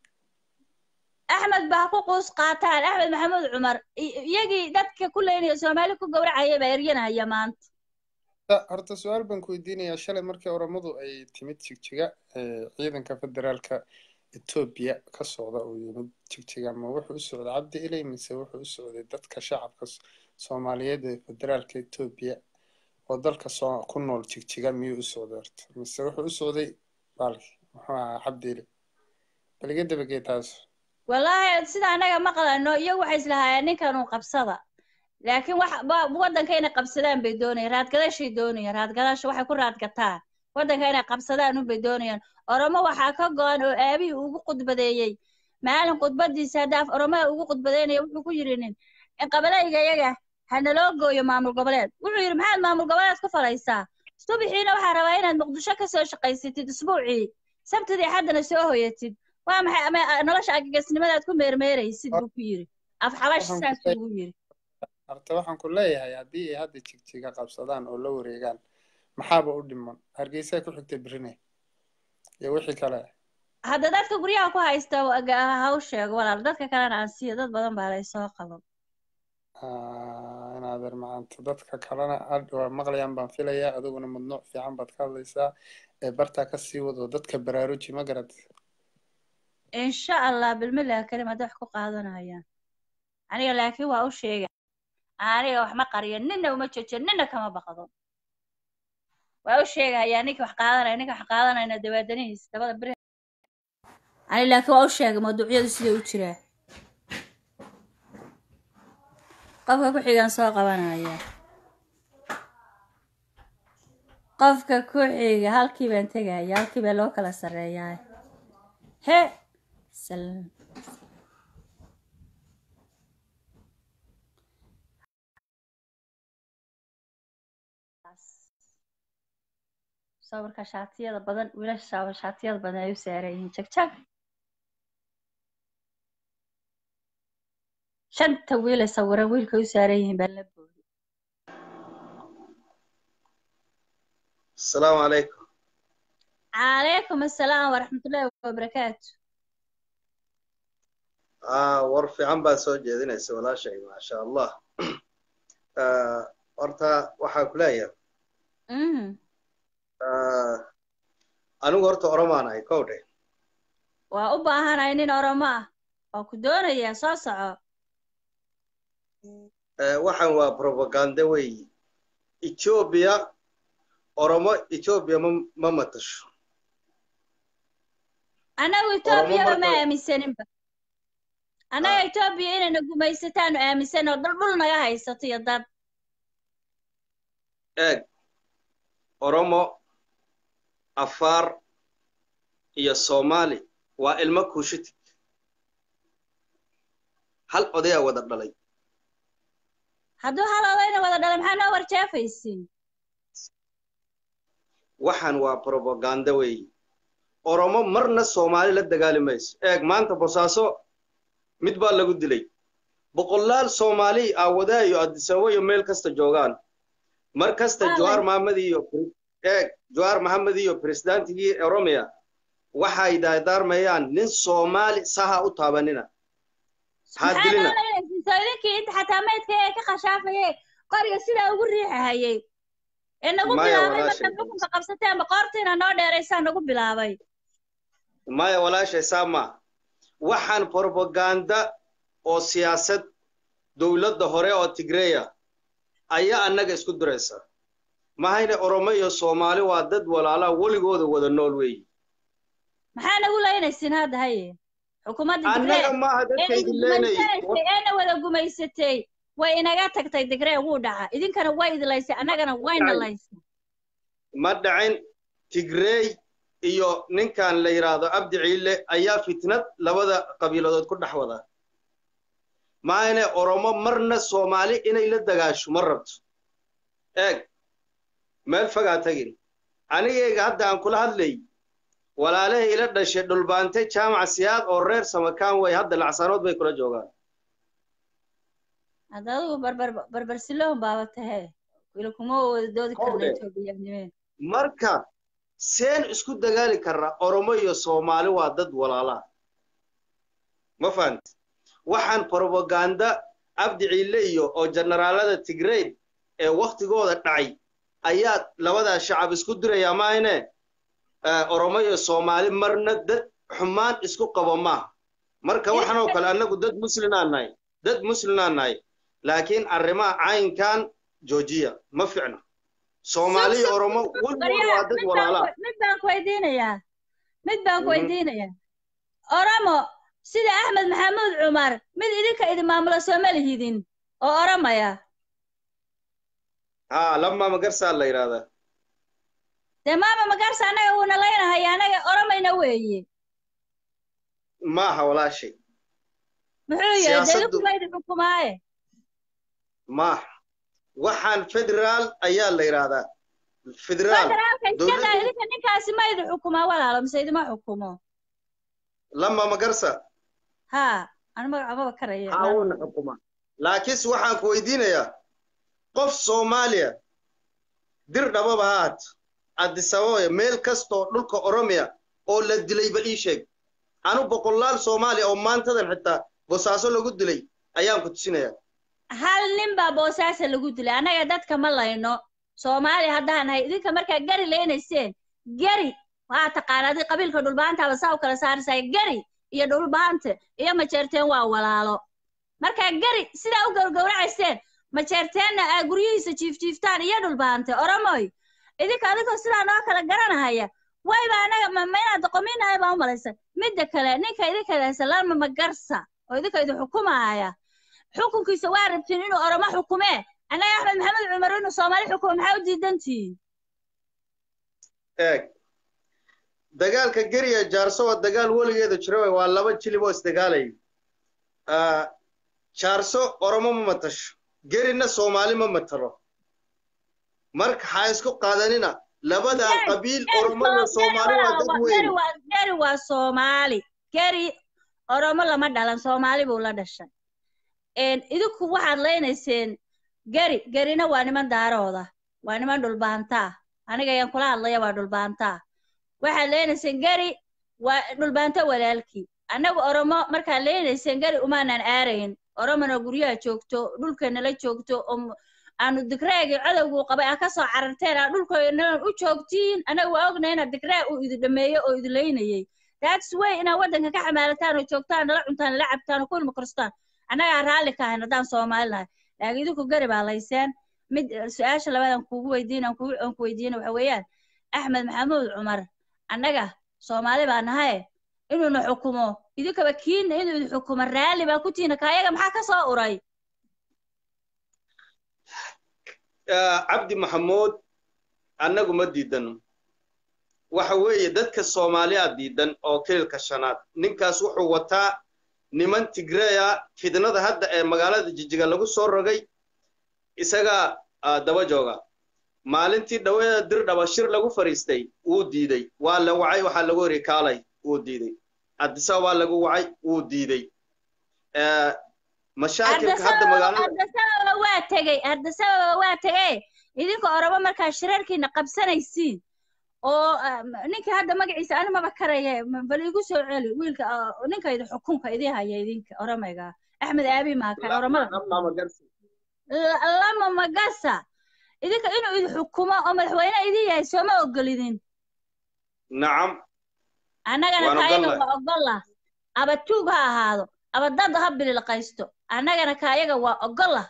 axmed baa ku quus qaataan axmed maxamuud cumar iyagii dadka ku leynaya soomaali ku gowracaya baa eryanaya maanta horta su-aal baan ku weydiinayaa shalay markii oromadu ay timid jigjiga ciidanka federaalka etoobiya ka socda uu yimid jigjiga ma wuxuu u socday cabdi ilay mise wuxuu u socday dadka shacabka soomaaliyeed ee federaalka etoobiya oo dalka soo ku nool jigjiga miyuu u socday horta mise wuxuu u socday baalki muxuu ahaa cabdi ilay baliga dabagee taas wallaahi sida anaga maqlano iyagu waxay islahaayeen ninkan uu qabsada laakiin wax waddanka inay qabsadaan bay doonayaan raadgadashay doonayaan raadgadasha waxay ku raadgataan waddanka inay qabsadaan unbay doonayaan oromo waxaa ka go-an oo aabihii ugu khudbadeeyey maalin khudbadiisa haddaaf oromaha ugu khudbadeynaya wuxuu ku yidhi nin qabalayga iyaga hanaloo gooyo maamul goboleed wuxuu yidhi maxaad maamul goboleed ku falaysaa subaxiina waxaa rabaa inaad muqdisho ka soo shaqaysatid isbuucii sabtidii xaddana soo hoyatid waa maxay ama nolosha agagasnimadaad ku meermeeraysid buu ku yidhi af xabash saas ugu yidhi horta waxaan ku leeyahay haddii ay hadda jigjiga qabsadaan oo la wareegaan maxaaba u dhiman hargeysaa ku xigta birine iyo wixii kale hadda dadka guryaha ku haysta ha u sheego walaal dadka kalena aan siiyo dad badan baa lay soo qaban inaadeer maanta dadka kalena waa maqlayaan baan filayaa adiguna madnuuc fiican baad ka hadlaysaa ee bartaa ka sii wado dadka baraaruji ma garad insha allah bilmilah kalima wax ku qaadanayaan aniga laakiin waa u sheega aniga wax ma qariyo ninna uma jojo ninna kama baqdo waa u sheegayaa ninka wax qaadanaya ninka wax qaadanayna dabaadanihiis dabada bir ani laakiin waa u sheegay mawduucyadu sida u jiraa qofka ku xigaan soo qabanaya qofka ku xiga halkii baan tegaya halkii baa loo kala sareeyaa he سلام صورك شاتية بدن ولا شاو شاتية بدن يسارين شك شك شنت ويلا صورة ويلك يسارين بلبوا السلام عليكم عليكم السلام ورحمة الله وبركاته آه ورفي عم بسوي جدينا ولا شيء ما شاء الله آه ورتا وحكلايا أمم آه أنا ورتا أرمانا يكودي وأبا هنا إني أرما وكدونا يا صاصع آه وحن وبروباغندا وي إثيوبيا أرما إثيوبيا ما متش أنا وإثيوبيا ما أمسنين أنا إثيوبيا إن نجوميستان أمسن ودلنا يا هاي ستي الضب إيه أرما أفار يا الصومالي والمكوشتي هل أضيع وضع لي هادو هل أضيع وضع لي محنا ورشافة السين وحن وبروباغندا وي أرما مرنا الصومالي للدجال ميس إيه ما أنت بصاصو متبال لقول دلي بقولال صومالي أودا يؤدسوا يوميل كست جوغان مركز تجوار محمدي يو إيه جوار محمدي يو بريسيدنتي أوروميا وحاي دار ميان نين صومالي سها أطابننا هادلنا سويلك أنت حتى ما يتكيك خشافة قرية سيدا أقول ريحة هاي إن أقول بلابي ما تنفقهم فقبستين بقارتين أنا أودي ريسان أقول بلابي ما ولا شيء سامع waxaan propaganda oo siyaasad dawladda hore oo Tigreeya ayaa anaga isku duraysa mahayna Oromo iyo Soomaali waa dad walaala waligooda wada nool weey maxaa nagu leeynaysin hada haye xukuumadda Tigreeya anaga ma hadalka idin leeynay ee wada gumaysatay way inaga tagtay Tigreeya wuu dhaca idinkana way idlaysay anagana wayna laysay ma dhacin Tigreey iyo ninkan la yiraahdo Abdi Ciile ayaa fitnad labada qabiiladood ku dhaxwada maayna Oromo marna Soomaali inay la dagaasho ma rabto eeg meel fagaa tagin anigayga hadda aan kula hadlay walaalahay ila dhashay dhulbaantay jaamac siyaad oo reer samakaan way hadda lacsanood bay kula joogaan hadadu barbar barbar siloon baaba tahay ila kuma doodi karna Itoobiyaanimeen marka seen isku dagaali karna Oromo iyo Soomaali waa dad walaala ma fahant waxaan propaganda abdi ciile iyo oo generaalada Tigray ee waqtigooda dhacay ayaa labada shacab isku diraya maayne Oromo iyo Soomaali marna dad xumaan isku qabo ma marka waxaan oo kale anagu dad muslimaanahay dad muslimaanahay laakiin arrimaha caynkan joojiya ma fiicna Soomaali Oromo walba waa dad walaala mid baan ku weydiinayaa mid baan ku weydiinayaa Oromo sida Axmed Maxamuud Cumar mid idinka idin maamulo Soomaalihidin oo Oromaya ha lama magarsa la yiraahdaa de maama magarsa anaga uu naleynahay anaga Oromayna weeye ma ha walaashay muxuu yahay dadku leeyahay xukuumaaye ma waxaan federal ayaa la yiraahdaa federal dowladda idinka ninkaasi ma idin xukumaa walaalo mise idima xukumo lama magarsa ha ana magaca karaya aawna xukuma laakiin waxaan ku weydiinayaa qof Soomaaliya dir dhababa haat adisawo meel kasto dhulka Oromia oo la dilay bal ii sheeg anu boqolaal Soomaali oo maantadan xitaa Boosaaso lagu dilay ayaan ku tusinayaa hal nin baa Boosaaso lagu dilay anaga dadka ma layno Soomaali haddaan hay idinka marka gari leenayseen gari waa taqaanadi qabiilka dhulbaanta ba saaw kala saarsay gari iyo dhulbaanta iyo ma jeerteen waa walaalo marka gari sida u gowracayseen ma jeerteena ay guriyihiisa jiif jiiftaan iyo dhulbaanta Oromoy idinka adinka sida noo kala garanahaya way baa anaga ma meena doqominahay baa u malaysan midda kale ninka idinka salaam ma garsa oo idinka idin xukumaaya xukunkiisa waa rabtiin inuu Oromo xukume anaga Axmed Maxamed Cumar inuu Soomaali xukumo maxaa u diidantiin eeg dagaalka gariya jaarso waa dagaal waligeeda jiro waa laba jilib oo isdagaalay ah jaarso Oromo ma matasho garina Soomaali ma matalo marka ha isku qaadanina labada qabiil Oromo iyo Soomaali waa dad weyn gari waa Soomaali gari Oromo lama dhalan Soomaali buu la dhashay een idinku waxaad leenayseen gari garina waa niman daarooda waa niman dhulbaanta aniga ayaan kula hadlaya waa dhulbaanta waxaad leenayseen gari waa dhulbaanta walaalkii anagu Oromo marka leenayseen gari umaanan aarayn Oromona guriyaha joogto dhulkeena la joogto aanu dikraagi cadawgu qabay ka soo cararteen dhulkeena u joogtiin anagu waa ognaayna dikraag uu idin dhameeyo oo idin leynayay that's way ina wadanka ka xamaalataan oo joogtaan la cuntaan la cabtaan ku ilmo karstaan anaga raali ka ahayn hadaan Soomaaliland laakiin idinku gari baa layseen mid su'aasha labaad kuugu weydiinaan kuugu aan ku weydiino waxa weeyaan Axmed Maxamuud Cumar anaga Soomaali baa nahay inuu na xukumo idinka bakiin inuu idin xukumo raali baa ku tiina kaayaga maxaa ka soo uray Abdi Maxamuud anagu ma diidano waxa weeye dadka Soomaaliya diidan oo kilka shanaad ninkaas wuxuu wataa niman Tigreeya fidnada hadda ee magaalada Jijiga lagu soo rogay isaga daba jooga maalintii dhaweeda dir dhaba shir lagu fariistay uu diiday waa la wacay waxa lagu yiri kaalay uu diiday adisa waa lagu wacay uu diiday ee mashaakilka hadda magaalada adisa waa tagay adisa waa tagay idinka Oromo marka shirarkiina qabsanaysiin oo ninka hadda magaciisa ana ma bakaraya bal igu soo celi wiilka ninka idin xukunka idin haya idinka Oromayga Axmed Aabi ma ka Oromada lama magasa idinka inuu idin xukumo oo madaxweyne idin yahay soo ma ogolidin nacam anagana kaayaga waa ogola aba tuug ha ahaado aba dad ha bil la qaysto anagana kaayaga waa ogola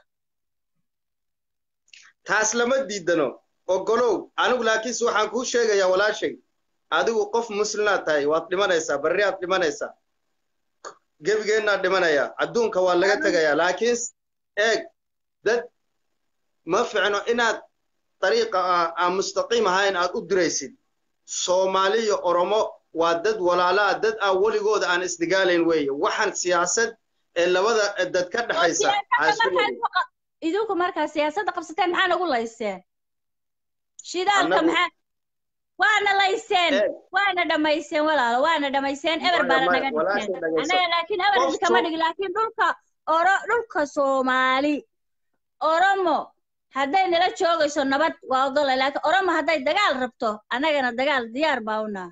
taas lama diidano ogolow anigu laakiin waxaan ku sheegayaa walaashay adigu qof muslimaad tahay waad dhimanaysaa barri aad dhimanaysaa gebigeena dhimanaya adduunka waa laga tagayaa laakiin eeg dad ma fiicno inaad طريقة مستقيم هاين أدريسين Soomaaliya Oromo waa dad walaala dad awali go'da aan isdigaaleyn way waxan siyaasad ee labada dad ka dhaxaysa idinku markaa siyaasadda qabsateen maxaa nagu layseen shidaalka maxaa waana layseen waana dhamayseen walaalo waana dhamayseen eber baana naga dhigteen anaga laakiin eber kama dhig laakiin dhulka oro dhulka Soomaali oromo hadday nala joogayso nabad waa ogol laakiin oromo hadday dagaal rabto anagana dagaal diyaar baa una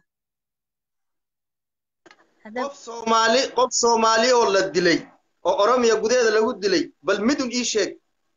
qof Soomaali qof Soomaali oo la dilay oo oromiya gudeeda lagu dilay bal midun ii sheeg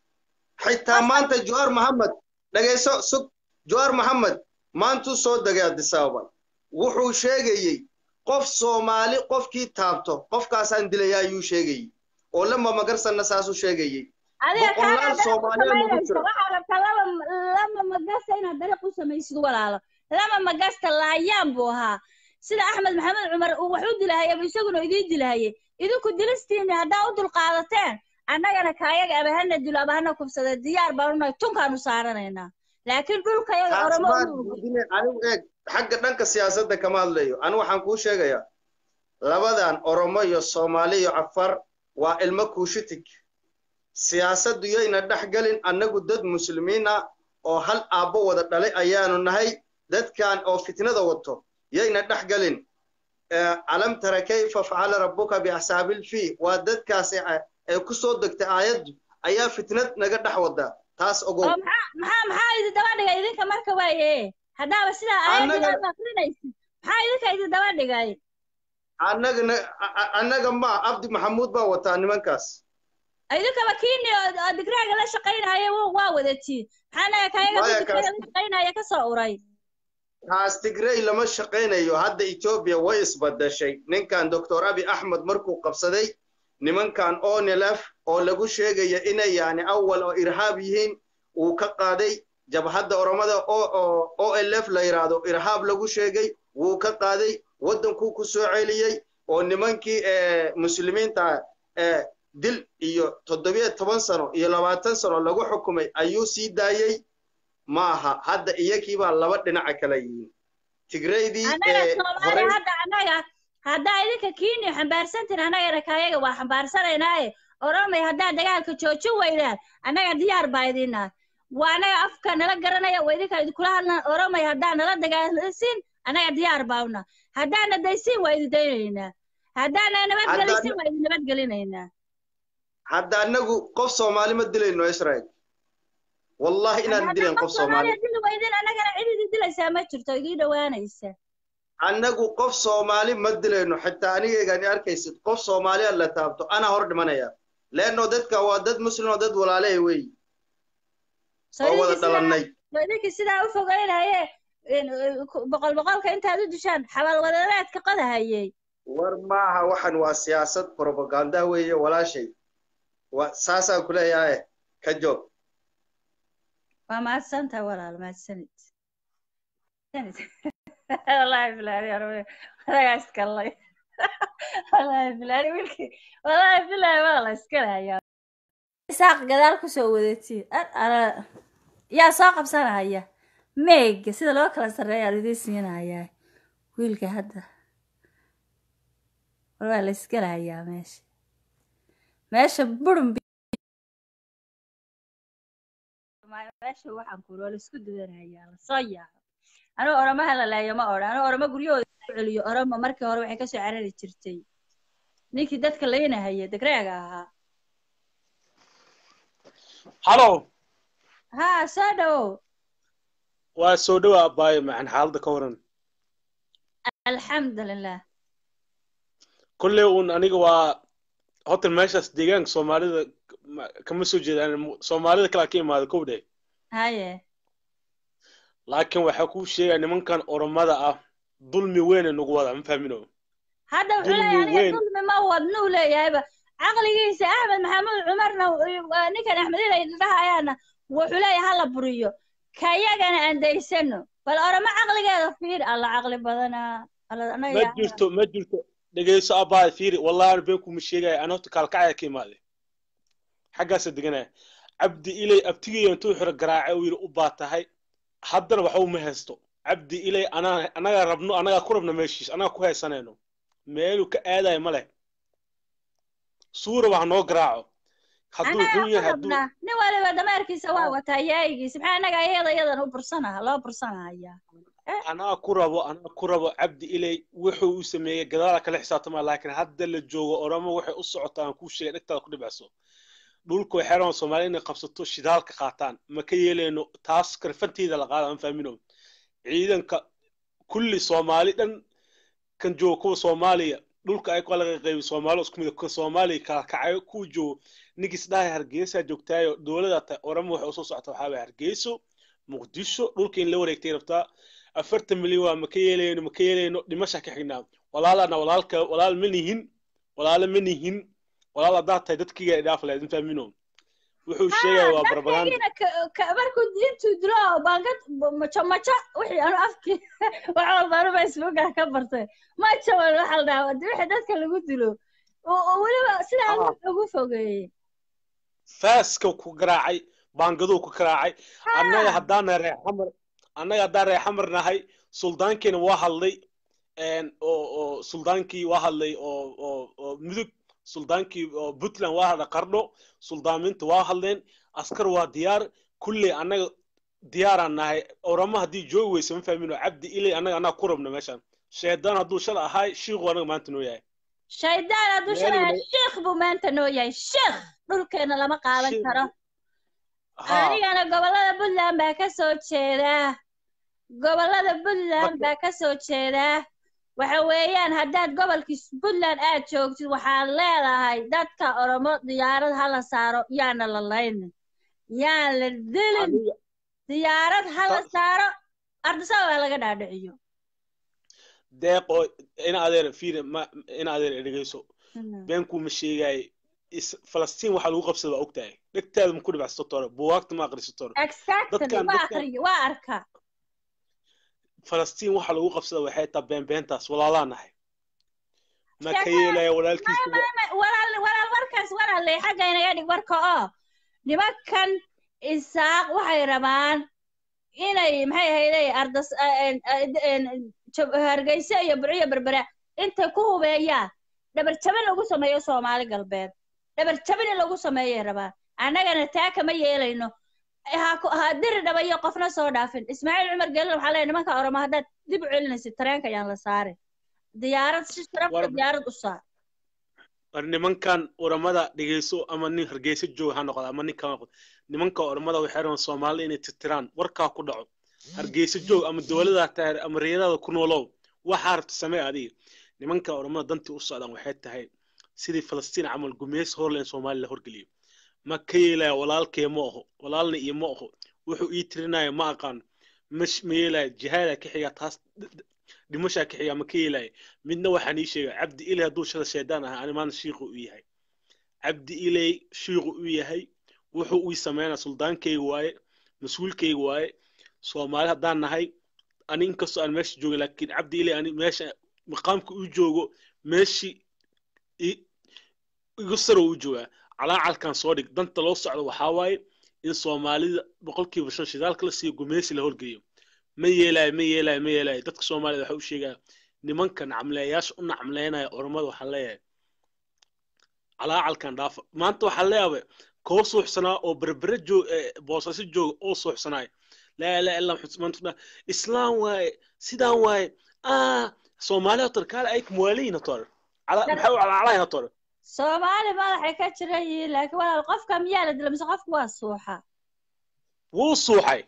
xitaa maanta Jawhar Maxamed dhageyso sug Jawhar Maxamed maantu soo dagay Addis Ababa wuxuu sheegayay qof Soomaali qofkii taabto qofkaasaan dilay ayuu sheegayay oo lama magarsanna saasu sheegayay boqolaal Soomaali lagu jiro waxa rabta lama lama magasta ina dariiq u sameeysid walaalo lama magasta laayaan buu ahaa sida Axmed Maxamed Cumar uu wuxuu dilahay isaguna idin dilahay idinku dilistiin hadaa u dul qaadateen annagana kaayaga abahana dil abahana kubsada diyaar baa una tunkaanu saaranayna laakiin dhulka yaga oromo anigu eeg xagga dhanka siyaasadda kama hadlayo anu waxaan ku sheegayaa labadan oromo iyo Soomaali iyo Afar waa ilmo kuushitig siyaasaddu yayna dhaxgalin annagu dad muslimiin ah oo hal aabbo wada dhalay ayaanu nahay dadkan oo fitnada wato yayna dhaxgalin alam tara kayfa fa'ala rabbuka bi ashabil fi waa dadkaas ay ku soo degtay aayaddu ayaa fitnad naga dhax wada taas ogow maxaa maxaa idin daba dhigay idinka marka waaye hadaaba sida aayadda aqrinaysid maxaa idinka idin daba dhigay annaga annaga ma Abdi Maxamuud baa wataa nimankaas idinka wakiini oo digraaga la shaqeynaayo waa wadatii maxaa kaayaga digraaga la shaqeynaayo ka soo uray taas Tigray lama shaqeynayo hadda Ethiopia way isbadashay ninkan Doctor Abi Ahmed markuu qabsaday nimankan O N L F oo lagu sheegay inay yaani awal oo irhaab yihiin uu ka qaaday jabhadda oromada oo O L F la yiraahdo irhaab lagu sheegay wuu ka qaaday wadanku ku soo celiyay oo nimankii ee muslimiinta ee dil iyo toddoba iyo toban sano iyo labaatan sano lagu xukumay ayuu sii daayay maaha hadda iyakii baa laba dhinac kala yihiin Tigraydii ee Soomaali hadda anaga hadda idinka kiini xambaarsantiin anaga kaayaga waa xambaarsanaynaa oromay hadda dagaalka joojin weydaan anaga diyaar baa idinaa waana afka nala garanaya way idinka idin kula hadlaan oromay hadda nala dagaalsin anaga diyaar baa una hadda nadaysin waa idin daynayna hadda nabad galisin waa idin nabad galinaynaa hadda anagu qof Soomaali ma dilayno Israa'iil والله إن نديرن قف صومالي. أنا كان عيدي دلنا سامة شرطة جديدة وأنا إيسا. أنا جو قف صومالي ما دلنا حتى أنا يعني أركيس قف صومالي اللي تابتو أنا هرد منايا لأنه ضدك وضد مسلم وضد ولا عليه وي. هو ضد لناي. ذيك السنة أوفق علينا هي بقول بقول كأنت هذا دشان حوال ولادات كقدها هي. ورماها وحن وسياسة بروباغندا وي ولا شيء. وساسا كلها يا كجوب. ما سنت ولا ما سنت سنت والله بالله يا ربي لا اسكت الله والله بالله ويلكي والله بالله والله اسكت يا ساق قدال كسو ودتي انا يا ساق بسنه هيا ميج سيده لو كلا سريا ريدي سينايا ويلكي هدا والله اسكت يا ماشي ماشي برم ماشي waxaan ku rool isku duwanayaa la soo yaa ana orama hala laayo ma oran ana orama guriyooda celiyo orama markii hore waxay ka soo carari jirtay ninkii dadka leenahay degraaga ahaa halo ha soo dhaw waa soo dhaw baay macaan xaalada ka waran alxamdulillah kullee uun aniga waa hotel meeshaas deegaanka Soomaalida kama soo jeedaan Soomaalida kala ka imaado kowde haye laakiin waxa ku sheegay nimankan oromada ah dulmi weyn nagu wada ma fahmino hada wuxuu dulmi ma wadno leeyahay aqligiisa Axmed Maxamed Cumarna ninkan Axmed ilay dhahaayana wuxuu leeyahay hala buriyo kayagana andaysano bal oroma aqligeeda fiir alla aqli badana alla anaga ma jirto ma jirto dhageyso abaa fiir wallahi been ku sheegay ana horta kalkacay ka imaade xagaas deganaa Abdi ilay abtigay intuu xir garaacay oo u baatahay haddana waxa uu ma haysto Abdi ilay ana anaga rabno anaga ku rabno meeshiis anaga ku haysanayno meelu ka aaday male suura wax noo garaaco hadduu xun yahay hadduu nin waliba dameerkiisa waa wataa yaayigiisa maxaa annaga iyada iyadan u bursanaha loo bursanaya anaa ku rabo anaa ku rabo cabdi ilay wuxuu u sameeyey gadaala kala xisaabtama laakiin hadda la joogo oromo waxay u socotaa aan kuu sheegay dhegtaada ku dhibacso dhulka way xeran Soomaaliya inay qabsato shidaalka qaataan ma ka yeeleyno taas karfanteeda la qaado aan faamino ciidanka kulli Soomaali dhan kan joogo kuwa Soomaaliya dhulka ay kala qeybay Soomaaliya isku mid ah Soomaaliya ka kacay ku joogo nigis dhahay Hargeysa joogtaayo dawladda ta oromo waxay u soo socotaa waxa way Hargeyso Muqdisho dhulka in la wareegtay rabtaa afartan milyan waa ma ka yeeleyno ma ka yeeleyno dhimasha ka xignaa walaalana walaalka walaal manihin walaal manihin walaal daatay dadkiga idaaf leeyahay faamino wuxuu sheegay waa propaganda markuu diintu dilo baangad macho macho wixii aanu afki waxa baro Facebook ka bartay macho waxa la dhaaway wixii dadka lagu dilo oo waliba sida lagu fogeeyay faaska ku garaacay baangadu ku garaacay annaga hadaan reer xamar annaga hadaan reer xamar nahay suldaankiina waa hadlay een oo oo suldaankii waa hadlay oo oo mudug suldaankii Puntland waa hada qardho suldaaminta waa hadleen askar waa diyaar kulli annaga diyaaraan nahay oromo hadii joog weyso ma faamino cabdi ilay annaga annaga ku rabno meeshan sheedan haduu shal ahay sheekhu annaga maanta noo yahay sheedan haduu shal ahay sheekh buu maanta noo yahay sheekh dhulkeena lama qaadan karo anigana gobolada Puntland baa ka soo jeeda gobolada Puntland baa ka soo jeeda waxa weeyaan haddaad gobolkiis Puntland aad joogtid waxaan leedahay dadka oromo diyaarad hala saaro yaana la layn yaan la dilin diyaarad hala saaro ardasa waa laga dhaadhiciyo deeqo ina adeer fiir ma ina adeer dhigayso beenku ma sheegay Falastiin waxa lagu qabsaday waa ogtahay dhigtaada ma ku dhibacsato toore buugaagta ma akhrisato dadkan waa akhriyo waa arka Falastiin waxa lagu qabsaday waxay taa been beentaas walaalaanahay ma ka yeelay walaalkiis walaal walaal warkaas walaal leey xaga inaga dhig warka oo nimankan isaaq waxay rabaan inay maxay ahaydey ardas Hargeysa iyo Burciyo Berbera inta ku hubeeyaan dhabar jabin lagu sameeyo Soomaali galbeed dhabar jabin lagu sameeyo rabaan annagana taa kama yeelayno ha dir dhabayo qofna soo dhaafin Ismaaciil Cumar Gelin waxa leeyahay nimanka oromo hadda dib u celinaysid tareenka ayaan la saaray diyaarad si sharaf diyaarad u saar war nimankan oromada dhigeyso ama nin Hargeysa joog ha noqdo ama nin ka noqdo nimanka oromada waxay rabaan Soomaali inay tirtiraan warka ku dhaco Hargeysa joog ama dawladda taar ama reerada ku noolow waxa aragto samee adiga nimanka oromada dantii u socdaan waxay tahay sidii Falastiin amal gumeys horleen Soomaali la horgeliyo ma ka yeelay walaalkee ma aho walaalna iyo ma aho wuxuu ii tirinayo ma aqaan mash ma yeelay jihaada ka xiga taas dhimasha ka xiga ma ka yeelay midna waxaan ii sheegay cabdi ilay haduu shada sheedaan ah ani maan sheekhu u yahay cabdi ilay sheekhu u yahay wuxuu uu sameeyay suldaankeyga waaye mas'uulkeyga waaye Soomaali hadaan nahay ani inkastoo aan meesha joogo laakiin cabdi ilay ani meesha maqaamka uu joogo meeshi igu saro uu joogaa calaalkan soo dhig danta loo socdo waxa waaye in Soomaalida boqolkiiba shan shidaalka la siiyo gumeesi la horgeeyo ma yeelay ma yeelay ma yeelay dadka Soomaalida waxa uu sheegaa nimanka nacmleeyaasha u nacmleynaya oromada waxa leeyahay calaalkan dhaaf maanta waxa leeyahay koo suuxsanaa oo berbera joog boosasi joog oo suuxsanay la la illa maanta islaam waay sidaan waay ah Soomaaliya tarkaal ay kumwaliina tor ala maxay calaalayna tor Soomaali madaxay ka jiray laakiin walaal qofka miyaa la dilay mise qofku waa suuxa wuu suuxay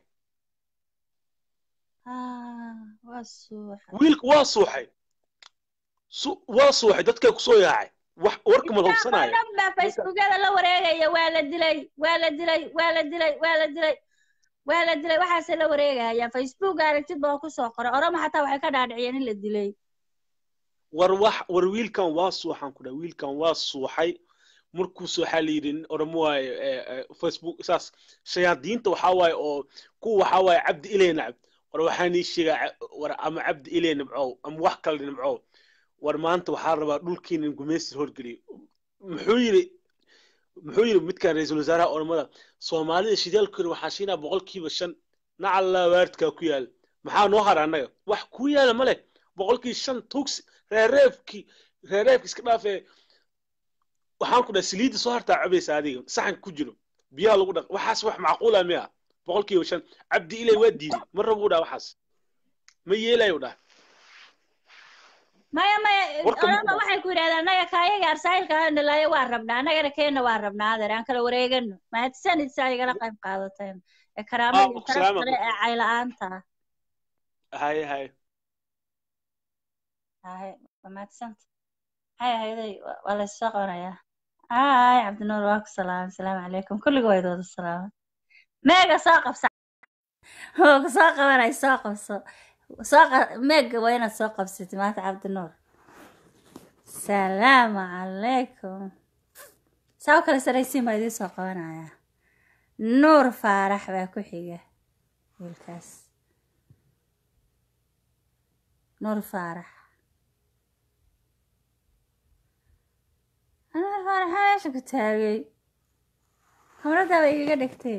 ah waa suuxa wiilku waa suuxay waa suuxay dadka ku soo yaacay wax warka ma hubsanayo namba Facebookada la wareegaya waa la dilay waa la dilay waa la dilay waa la dilay waa la dilay waxa la wareegaya Facebook aragtid baa ku soo qoray oromo xataa waxay ka dhaadhiciyeen in la dilay war wax war wiilkan waa suuxan ku dhaa wiilkan waa suuxay markuu soo xaliirin oromo way Facebook isaas shayaadiinta waxa way oo ku waxa way cabdi ilay nacab war waxaan ii sheegay war ama cabdi ilay nabco ama wax kale nabco war maanta waxa rabaa dhulkiin in gumeys horgeliyo muxuu yiri muxuu yiri midka ra'iisul wasaaraha oromada Soomaalida shidaalkooda waxa shiina boqolkiiba shan nacala waartka ku yaal maxaa noo har anaga wax ku yaal ma leh boqolkiiba shan tugs reereefki reereefki iska dhaafay waxaan ku dhahay saliidda soo hartaa cabaysa adiga saxan ku jiro biyaha lagu dhaq waxaas wax macquul ah miya boqolkiiba shan cabdi ilay waa diiday mar rabo u dhaha waxaas ma yeelayo dhaha maya maya warka ma orama waxay ku yidhahdaan annaga kaayaga arsaayilka nalaaya waa rabnaa annagana keenna waa rabnaa adeer aan kala wareegano mahadsanidsaa igala qayb qaadateen ee karaamada iyo sharaf sare ee cayla-aanta haye haye haye waa mahadsanta maxay ahayday waa la issoo qabanayaa haay cabdinuur waa ku salaamay asalaamu calaykum kulliga waa idooda salaamay meega soo qabsa oo ku soo qabanay soo qabso soo meega waa inaad soo qabsatid maanta cabdinuur salaamu calaykum saa u kala saraysiin baa idiin soo qabanayaa nuur faarax baa ku xiga wiilkaas nuur faarax nuur faarax meesha ku taagay kamradaaba igaga dhigtay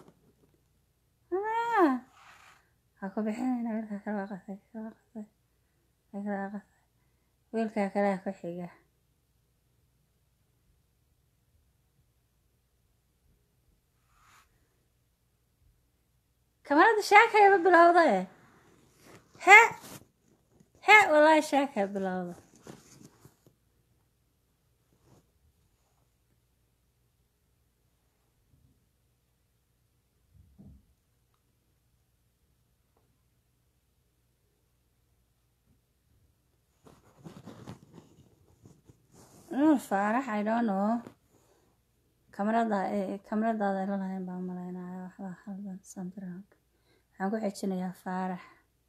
ha ku bixinayna wiilkaa kale waa qasay waa qasay waa qasay wiilkaa kalea ku xiga kamarada shaakayaba bilowda e he he wallaahi shaakaya bilowda nuur faarax I don't know kamarada kamaradaada ila lahayn baan malaynaya waxbaa haldan sambiran waxaan ku xijinayaa faarax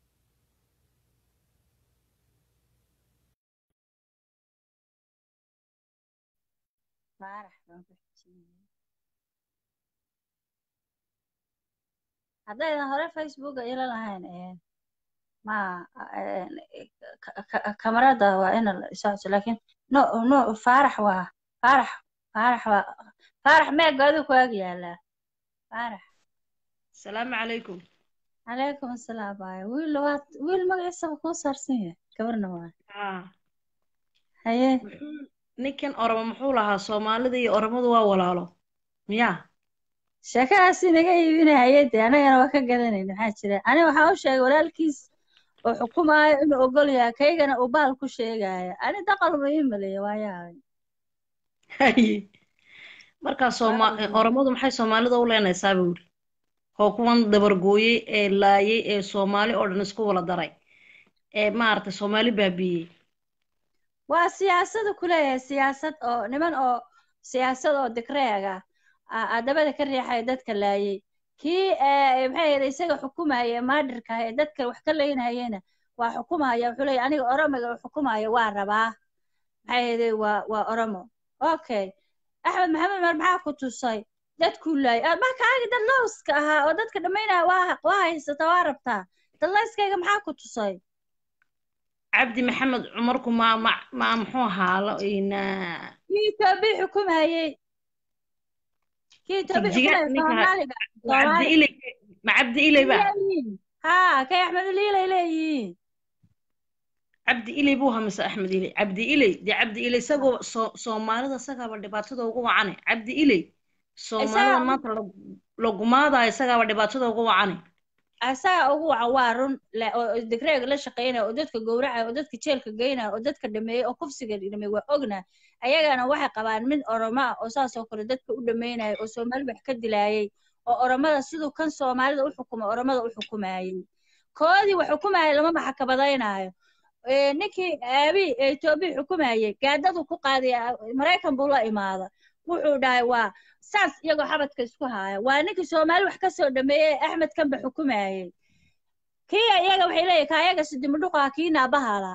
faarax baan ku xijinayaa haddaydan hore facebooka ila lahayn ee ma kamarada waa ina socodso laakiin no no faarax waa faarax faarax waa faarax meega adigu ku ag yaalaa faarax asalaamu calaykum calaykum asalaam baay wiil waa wiil magaciisaba kuu saarsan yahay gabarna waa haa haye muxuu ninkan oromo muxuu lahaa soomaalida iyo oromadu waa walaalo miyaa sheekadaasi naga iibinaya dee anagana waa ka gadanayna maxaa jira aniga waxaa u sheegay walaalkiis oo xukumaayo inuu ogol yahay kaygana uu baal ku sheegaya ani daqal ma ii maleeya waa yaabay haye markaa sooma oromadu maxay soomaalida u leenaysaa buu yidhi oo kuwan dabargooyey ee laayay ee soomaali oo dhan isku wala daray ee maaragtay soomaali baabiiyey waa siyaasada ku leeyahay siyaasad oo niman oo siyaasad oo dikreega adabada ka riixaya dadka laayay kii maxay ahayd isaga xukumaya maadirka ee dadka wax ka leynayena waa xukumaya wuxuu leeyahay aniga oromiga uu xukumaya waa rabaa maxay ahayd waa waa oromo okay axmed maxamed mar maxaa ku tusay dadku laayay ma kaaga dad lowska ahaa oo dadka dhamaynaya waa waa haysata waa rabtaa dad lowskayga maxaa ku tusay cabdi maxamed cumarku ma ma ma muxuu ahaa la ina kii toobi xukumayay kii toobi xukumayay Soomaaliga cabdi ilay ma cabdi ilay ba ha kay axmed ilay leeyihiin cabdi ilay buu hamsa axmed ilay cabdi ilay di cabdi ilay isagoo soomaalida isagaaba dhibaatada ugu wacane cabdi ilay soomaalida maanta lagumaada isagaaba dhibaatada ugu wacane asaga ugu wacan waa run oo digreega la shaqeynaya oo dadka gowracaya oo dadka jeelka geynaya oo dadka dhameeyay oo kufsiga dhameeyay waa ogna ayagana waxay qabaan mid oromo ah oo saas oo kale dadka u dhameynaya oo Soomaali wax ka dilaayay oo oromada sidoo kan Soomaalida u xukuma oromada u xukumayay koodii wax xukumayay lama maxkamadaynaayo ee ninkii aabi ee toobi xukumayay gaadadu ku qaaday Mareykan buu la imaada wuxuu dhahay waa saas iyagoo xabadka isku haaya waa ninkii Soomaali wax ka soo dhameeyay Axmed kan ba xukumayay kii iyaga waxay leeyahay kaayaga sidii dhuqa kiina bahala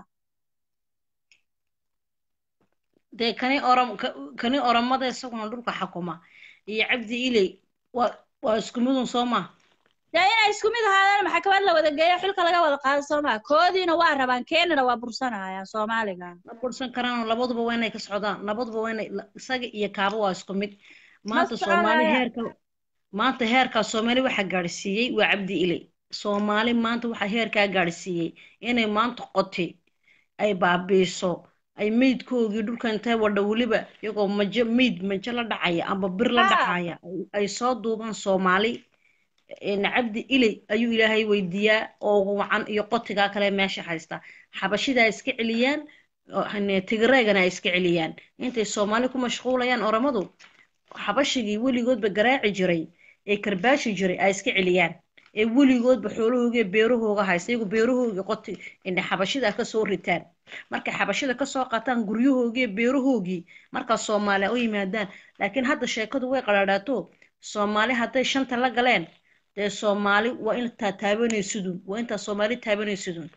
de kani orom kani oromada isaguna dhulka xukuma iyo cabdi ilay waa waa isku mid un Soomaa dayna isku mid ahaadaan maxkamad la wada geeyo xilka laga wada qaado Soomaa koodiina waa rabaan keenana waa bursanaya Soomaaliga ma bursan karaan labaduba waa inay ka socdaan labaduba waa inay isaga iyo kaaba waa isku mid maanta Soomaali heerka maanta heerka Soomaali waxa gaarsiiyay waa cabdi ilay Soomaali maanta waxa heerka gaarsiiyay inay maanta qotay ay baabiiso ay meydkoogii dhulka intay wadha weliba iyagoo majo meyd majo la dhacaya amba bir la ها dhacaya ay soo duubaan soomaali cabdi ilay ayuu ilaahay weydiiyaa oo wacan iyo qotigaa kale meesha haysta xabashida ay iska celiyaan tigreegana ay iska celiyaan intay soomaali ku mashquulayaan oramadu xabashigii weligoodba garaaci jiray ee karbaashi jiray ay iska celiyaan ee weligoodba xoolahooga beerahooga haysta iyagu beerahooga qoti inay xabashida ka soo ritaan markay xabashida ka soo qaataan guryahoogii beerahoogii markaa soomaaliya u yimaadaan laakiin hadda sheekadu way qadhaadhaato soomaali hadday shanta la galeen dee soomaali waa intaa taabanaysidun waa intaa soomaali taabanaysidun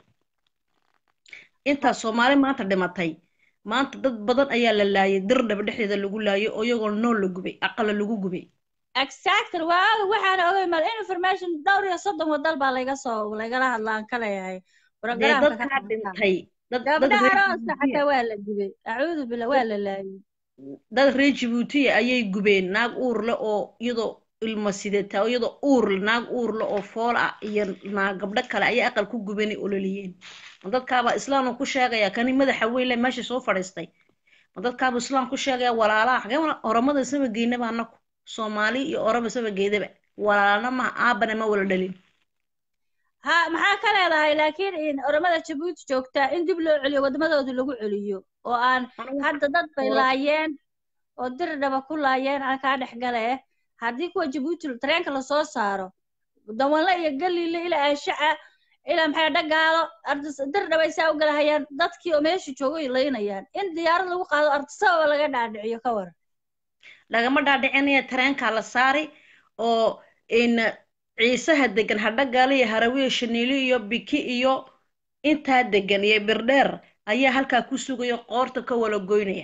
intaa soomaali maanta dhimatay maanta dad badan ayaa la laayay dir dhaba dhexdeeda lagu laayay oo iyagoo nool la gubay aqala lagu gubay exactly waa waxaan ogay mal information dhowr iyo soddon wadal baa laga soo lagala hadlaan ka leeyahay dee dadkaa dhintay dad dad gabdhaha reer arooska xataa waa la gubay acuudu billah waa la laayay dad reer Djibouti ayay gubeen naag uur leh oo iyadoo ilma sidata iyadoo uur naag uur leh oo fool ah iyo naag gabdho kale ayay aqal ku gubeen ololiyeen dadkaaba islaam ku sheegaya kani madaxa weyn leh meesha soo fadhiistay dadkaaba islaam ku sheegaya walaalaha xagee oramada sama geynaba anaku Soomaali iyo orama sama geedaba walaalana ma aabana ma wala dhalin ha maxaa ka leedahay laakiin in oramada Djibouti joogta in dib loo celiyo wadamadoodii lagu celiyo oo aan hadda dad bay laayeen oo dir dhaba ku laayeen aan ka dhex galee haddii kuwa Djibouti tareenka la soo saaro dawanla iyo galiile ila aashaca ila maxay dhagaalo ardas dir dhaba ay saa u galahayaan dadkii oo meesha joogay leynayaan in diyaarad lagu qaado ardsaba laga dhaadhiciyo ka war lagama dhaadhicinaya tareenka la saari oo in ciisaha degan hadhagaale iyo harawiye shaniili iyo biki iyo intaa degan iyo birdheer ayaa halkaa ku sugayo qoorta ka wala goynaya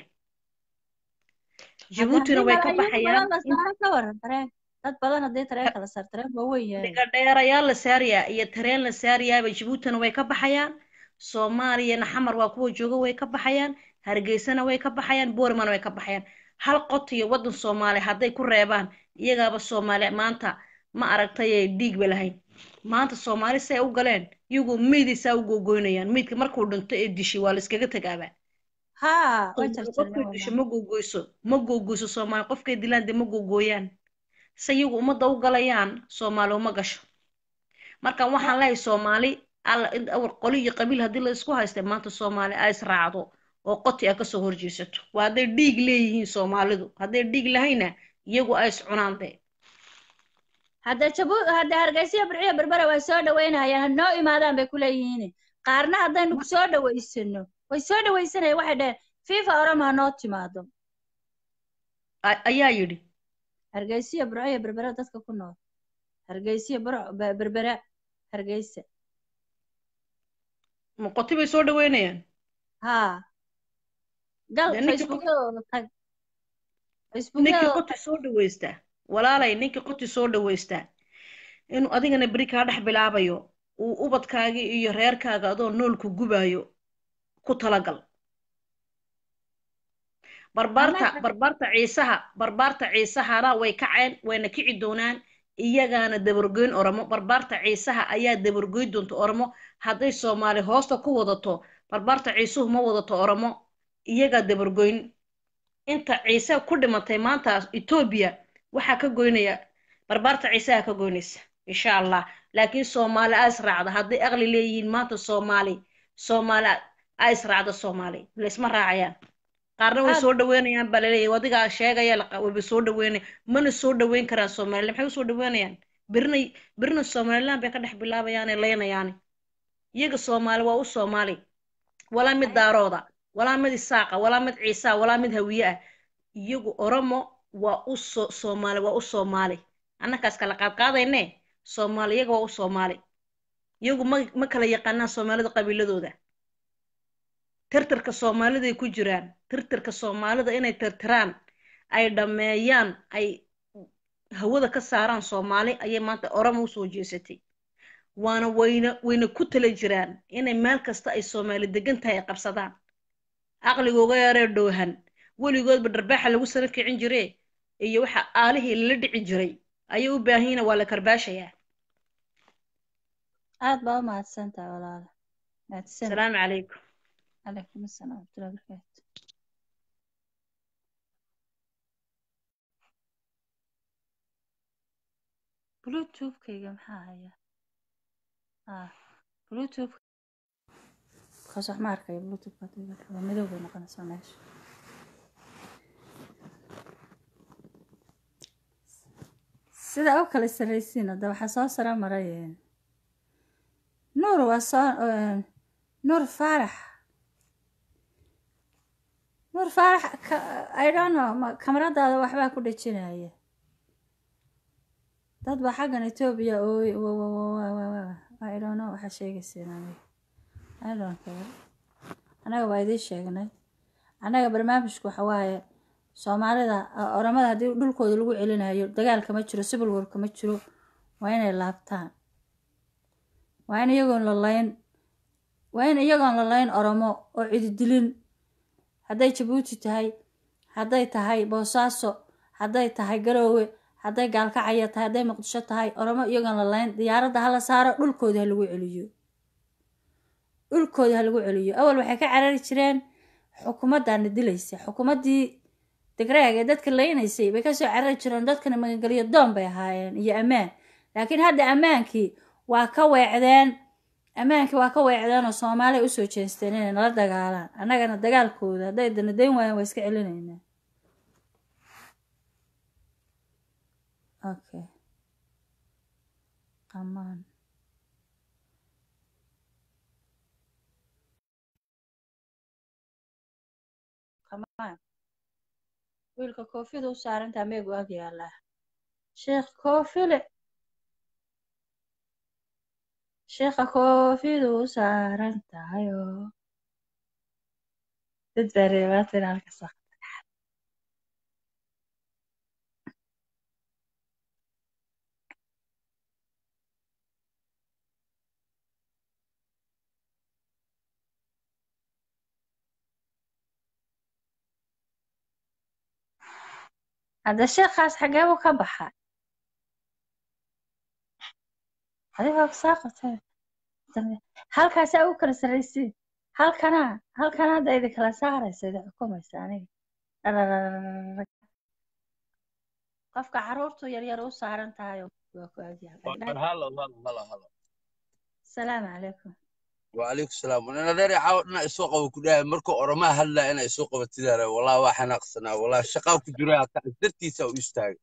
Djibouti way ka baxayaan ka waran tareen dad badan hadii tareenka la saar tareen waa weyn yahay diga dheer ayaa la saariyaa iyo tareen la saariyaa Djibouti way ka baxayaan Soomaaliya xamar waa kuwa jooga way ka baxayaan Hargeysana way ka baxayaan Boorman way ka baxayaan hal qot iyo wadan Soomaali haday ku reebaan iyagaaba Soomaali maanta ma aragtay dhiig balahayn maanta Soomaali say u galeen iyagu meedisa u gogoynayaan meedka markuu dhinto ee dishi waa la iskaga tagaaba ha way jarjareen dishi ma gogoyso ma gogoyso Soomaali qofkay dilaan de ma gogooyaan sayigu umada u galayaan Soomaali uma gasho marka waxaan leeyahay Soomaali alla in awr qoli iyo qabiil hadii la isku haysto maanta Soomaali ay israacdo oo qoti ka soo horjeesato waa haday dhiig leeyihiin Soomaalidu haday dhiig lahayna iyagu ay iscunaanday hadda jabu hadda Hargeysa Burciyo Berbera way soo dhaweynayaan noo imaadaan bay ku leeyihiin qaarna hadaynu ku soo dhaweysano way soo dhaweysanay waxay dhaheen FIFA orama noo timaado ayaa yiri Hargeysa Burciyo Berbera dadka ku nool Hargeysa Berbera Hargeysa ma qoti bay soo dhaweynayaan ha gal Facebook tag Facebook ninka qoti soo dhaweysta walaalay ninka qoti soo dhaweysta inuu adigana bari ka dhex bilaabayo uu ubadkaaga iyo reerkaaga adoo nool ku gubayo ku talagal barbarta barbarta ciisaha barbarta ciisahana way kaceen wayna kici doonaan iyagaana dabargoyn oramo barbarta ciisaha ayaa dabargoyn doonto oramo haday Soomaali hoosta ku wadato barbarta ciisuhu ma wadato oramo iyaga dabargoyn inta ciise ku dhimatay maanta Ethiopia waxa ka goynaya barbarta ciisaha ka goynaysa insha Allah laakiin Soomaali ay israacdo haday aqli leeyihiin maanta Soomaali Soomaali ay israacdo Soomaali leesma raacayaan qaarna way soo dhaweynayaan balaleey wadiga sheegaya way soo dhaweynay mana soo dhaweyn karaan Soomaali maxay soo dhaweynayaan birnay birna Soomaaliland bay ka dhex bilaabayaan ee leynayaan iyaga Soomaali waa u Soomaali wala mid daarooda wala mid isaaqa wala mid ciisa wala mid hawiye iyagu oramo waa u Soomaali waa u Soomaali annakaas kala qaad qaadayne Soomaali iyaga waa u Soomaali iyagu ma kala yaqaanaan Soomaalida qabiiladooda tirtirka Soomaalida ku jiraan tirtirka Soomaalida inay tirtiraan ay dhameeyaan ay hawada ka saaraan Soomaali ayay maanta oramo u soo jeesatay waana wayna wayna ku tala jiraan inay meel kasta ay Soomaali degan tahay qabsadaan aqligooga yaree dhoohan weligoodba darbaaxa lagu sara kicin jiray iyo waxa aalihii la dhicin jiray ayay u baahiina waa la karbaashaya aad baa mahadsantahay walaal assalaamu calaykum عليكم السلام ورحمة الله وبركاته. بلوتوث كيغا محايا اه بلوتوث خاص wax ma arkay bluetooth ka tiga waa madow bay noqonaysaa meesha sida oo kale sareysiin hada waxa soo sara maray nuur waa soo nuur faarax nuur faarax I don't know kamaradaada waxba ku dhajinaya dad ba xagan Ethiopia oo I don't know waxa sheegaysan aniga I don't care anaga waa idin sheegnay anaga barnaamijku waxa waaye Soomaalida oramada hadii dhulkooda lagu celinayo dagaal kama jiro civil war kama jiro waa inay laabtaan waa in iyagoon la layn waa in iyagoon la layn oramo oo cid dilin haday Djibouti tahay haday tahay Boosaaso haday tahay Garowe haday gaalkacaya tahay haday Muqdisho tahay oramo iyagoon la layn diyaaradda hala saaro dhulkooda lagu celiyo dhulkooda lagu celiyo awal waxay ka carari jireen xukuumaddan dilaysa xukuumadii Deg Deg dadka leenaysay bay ka soo carari jireen dadkana magangaliyo doon bay ahaayeen iyo amaan laakiin hadda amaankii waa ka weecdeen amaankii waa ka weecdeen oo Soomaaliya u soo jeesteen inay nala dagaalaan annagana dagaalkooda haday danadeyn waayeen way iska celinaynaa okay amaan amaan wiilka koofida u saaranta meegu ag yaala sheekh koofile sheekha koofidu u saarantayo dad bareebaatan halka sax هذا شيء خاص حقه كبحة هذا ساقط هل كاسا أوكر سريسي هل كنا هل كنا ده إذا كلا سعر سيد حكومة ثانية قفك عرورته ير يرو سعران تايو هلا هلا هلا هلا السلام عليكم وعليكم السلام وانا داري عاودنا اسوق وكلها مركو اورما هلا انا اسوق وتدار والله waa xanaaqsana والله shaqo ku jira dartiisa u istaag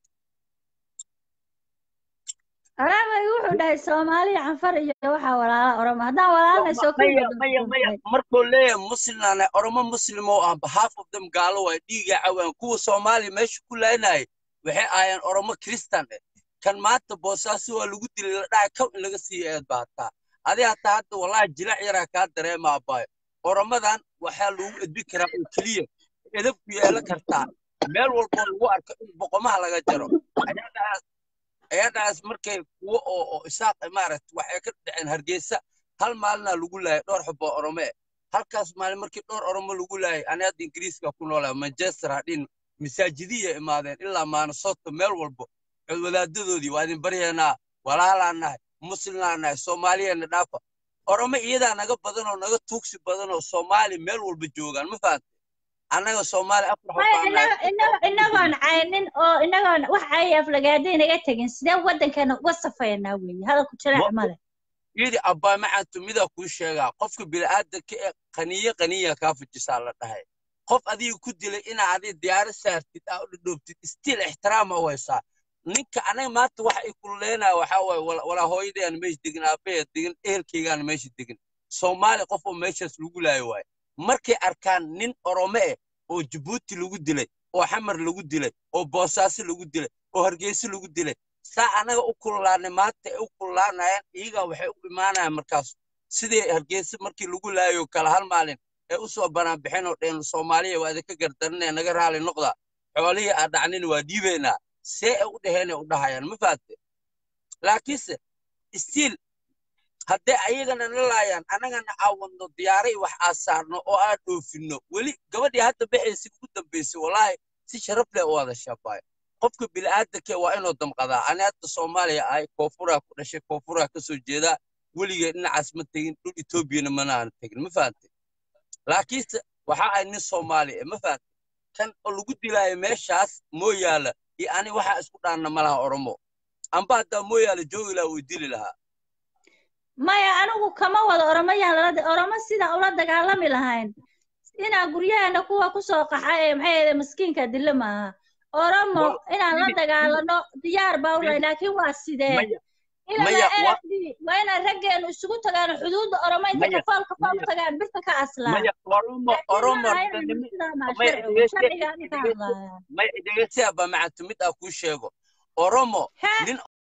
Arrimo wuxuu dhahay Soomaaliya canfar iyo waxa walaala oroma hadaan walaalna soo maya maya maya markoo leeyahay muslimana oroma muslimo ah half of them gaalo way dhiiga cawaan kuwa Soomaali meesha ku leenahay waxay aayeen oroma Kristaan kan maanta Boosaaso waa lagu dilay la dhaay ka laga sii eed baata adii hata hadda wallahi jilac yara ka dareema baay oramadan waxa lagu edbi karaa oo kaliya edab ku yeelan kartaa meel walba lagu arko in boqomaha laga jaro ayadaas ayadaas markay kuwa oo isaaq imaarad waxay ka dhaceen Hargeysa hal maalna lagu laayay dhowr xubbo orome halkaas maalin markii dhowr oromo lagu laayay anaad Ingiriiska ku noolaa Manchester hadin masaajidiya imaadeen ilaa maana sooto meel walba wadaadadoodii waa idin baryeena walaalaanahay muslimnaanahay Soomaaliyeena dhaafa oroma iyada naga badan oo naga tuugsi badan oo Soomaali meel walba joogan ma fahanteen anaga Soomaali afar inaga inaga inaga caynin oo inaga wax ay aflagaadeen naga tagin sidee wadankeena uga safeynaa weey hada ku jira male yidi abba macantu mida ku sheega qofka bilaadanka ee qaniye qaniya ka fujisa la dhahay qof adiga ku dilay ina adi diyaar saartid aad u dhoobtid istil ixtiraam oo waysa ninka anaga maanta wax ay ku leenahay waxa way wala hooyadeen meesh digin aabay digin ehelkaygaan meesh digin Soomaali qof oo meeshaas lagu laayo way markay arkaan nin orome oo Djibouti lagu dilay oo xamar lagu dilay oo Boosaaso lagu dilay oo Hargeysa lagu dilay saa anaga u kululaanay maanta u kululaanayaan iyaga waxay u imaanayaan markaas sidii Hargeysa markii lagu laayo kala hal maalin ee u soo banaan bixin oo dhan Soomaaliya waa ka gardarnay naga raali noqda xoolihii aad dhacnin waa diibeena see u dhaheena u dhahayaan ma faate laakiinse still hadda ayagana la laayaan anagana aawado diyaaray wax asaarno oo aad dhoofino wali gabadhii hadda bixaysi ugu dambeysay wallahi si sharaf leh oo wada shaabay qofka bilaadanka waa inuu damqadaa ana hadda Soomaaliya ay koonfura ku dhashay koonfura ka soo jeeda waliga dhinacaas ma tagin dhul Ethiopia mana aan tagin ma fahanteen laakiinse waxa ay nin Soomaali ma fahat kan oo lagu dilaayo meeshaas mooyaala iyo ani waxa isku dhaana malaha Oromo amba hadda mooyaala joogi lahaa uu dili lahaa maya anigu kama wada Oromayahan la Oromo sida ula dagaalami lahayn ina guryaheena kuwa ku soo qaxay ee maxay ahayd miskiinka dilla maaha Oromo inaan la dagaalano diyaar baa u leeyahay laakiin waa sidee ila la wayna raggeenu isugu tagaan xuduudda Oromo inta ka faal ka faal tagaan birta ka aslaa maya Oromo Oromo maya dhegeysi aba macatumid ah ku sheego Oromo nin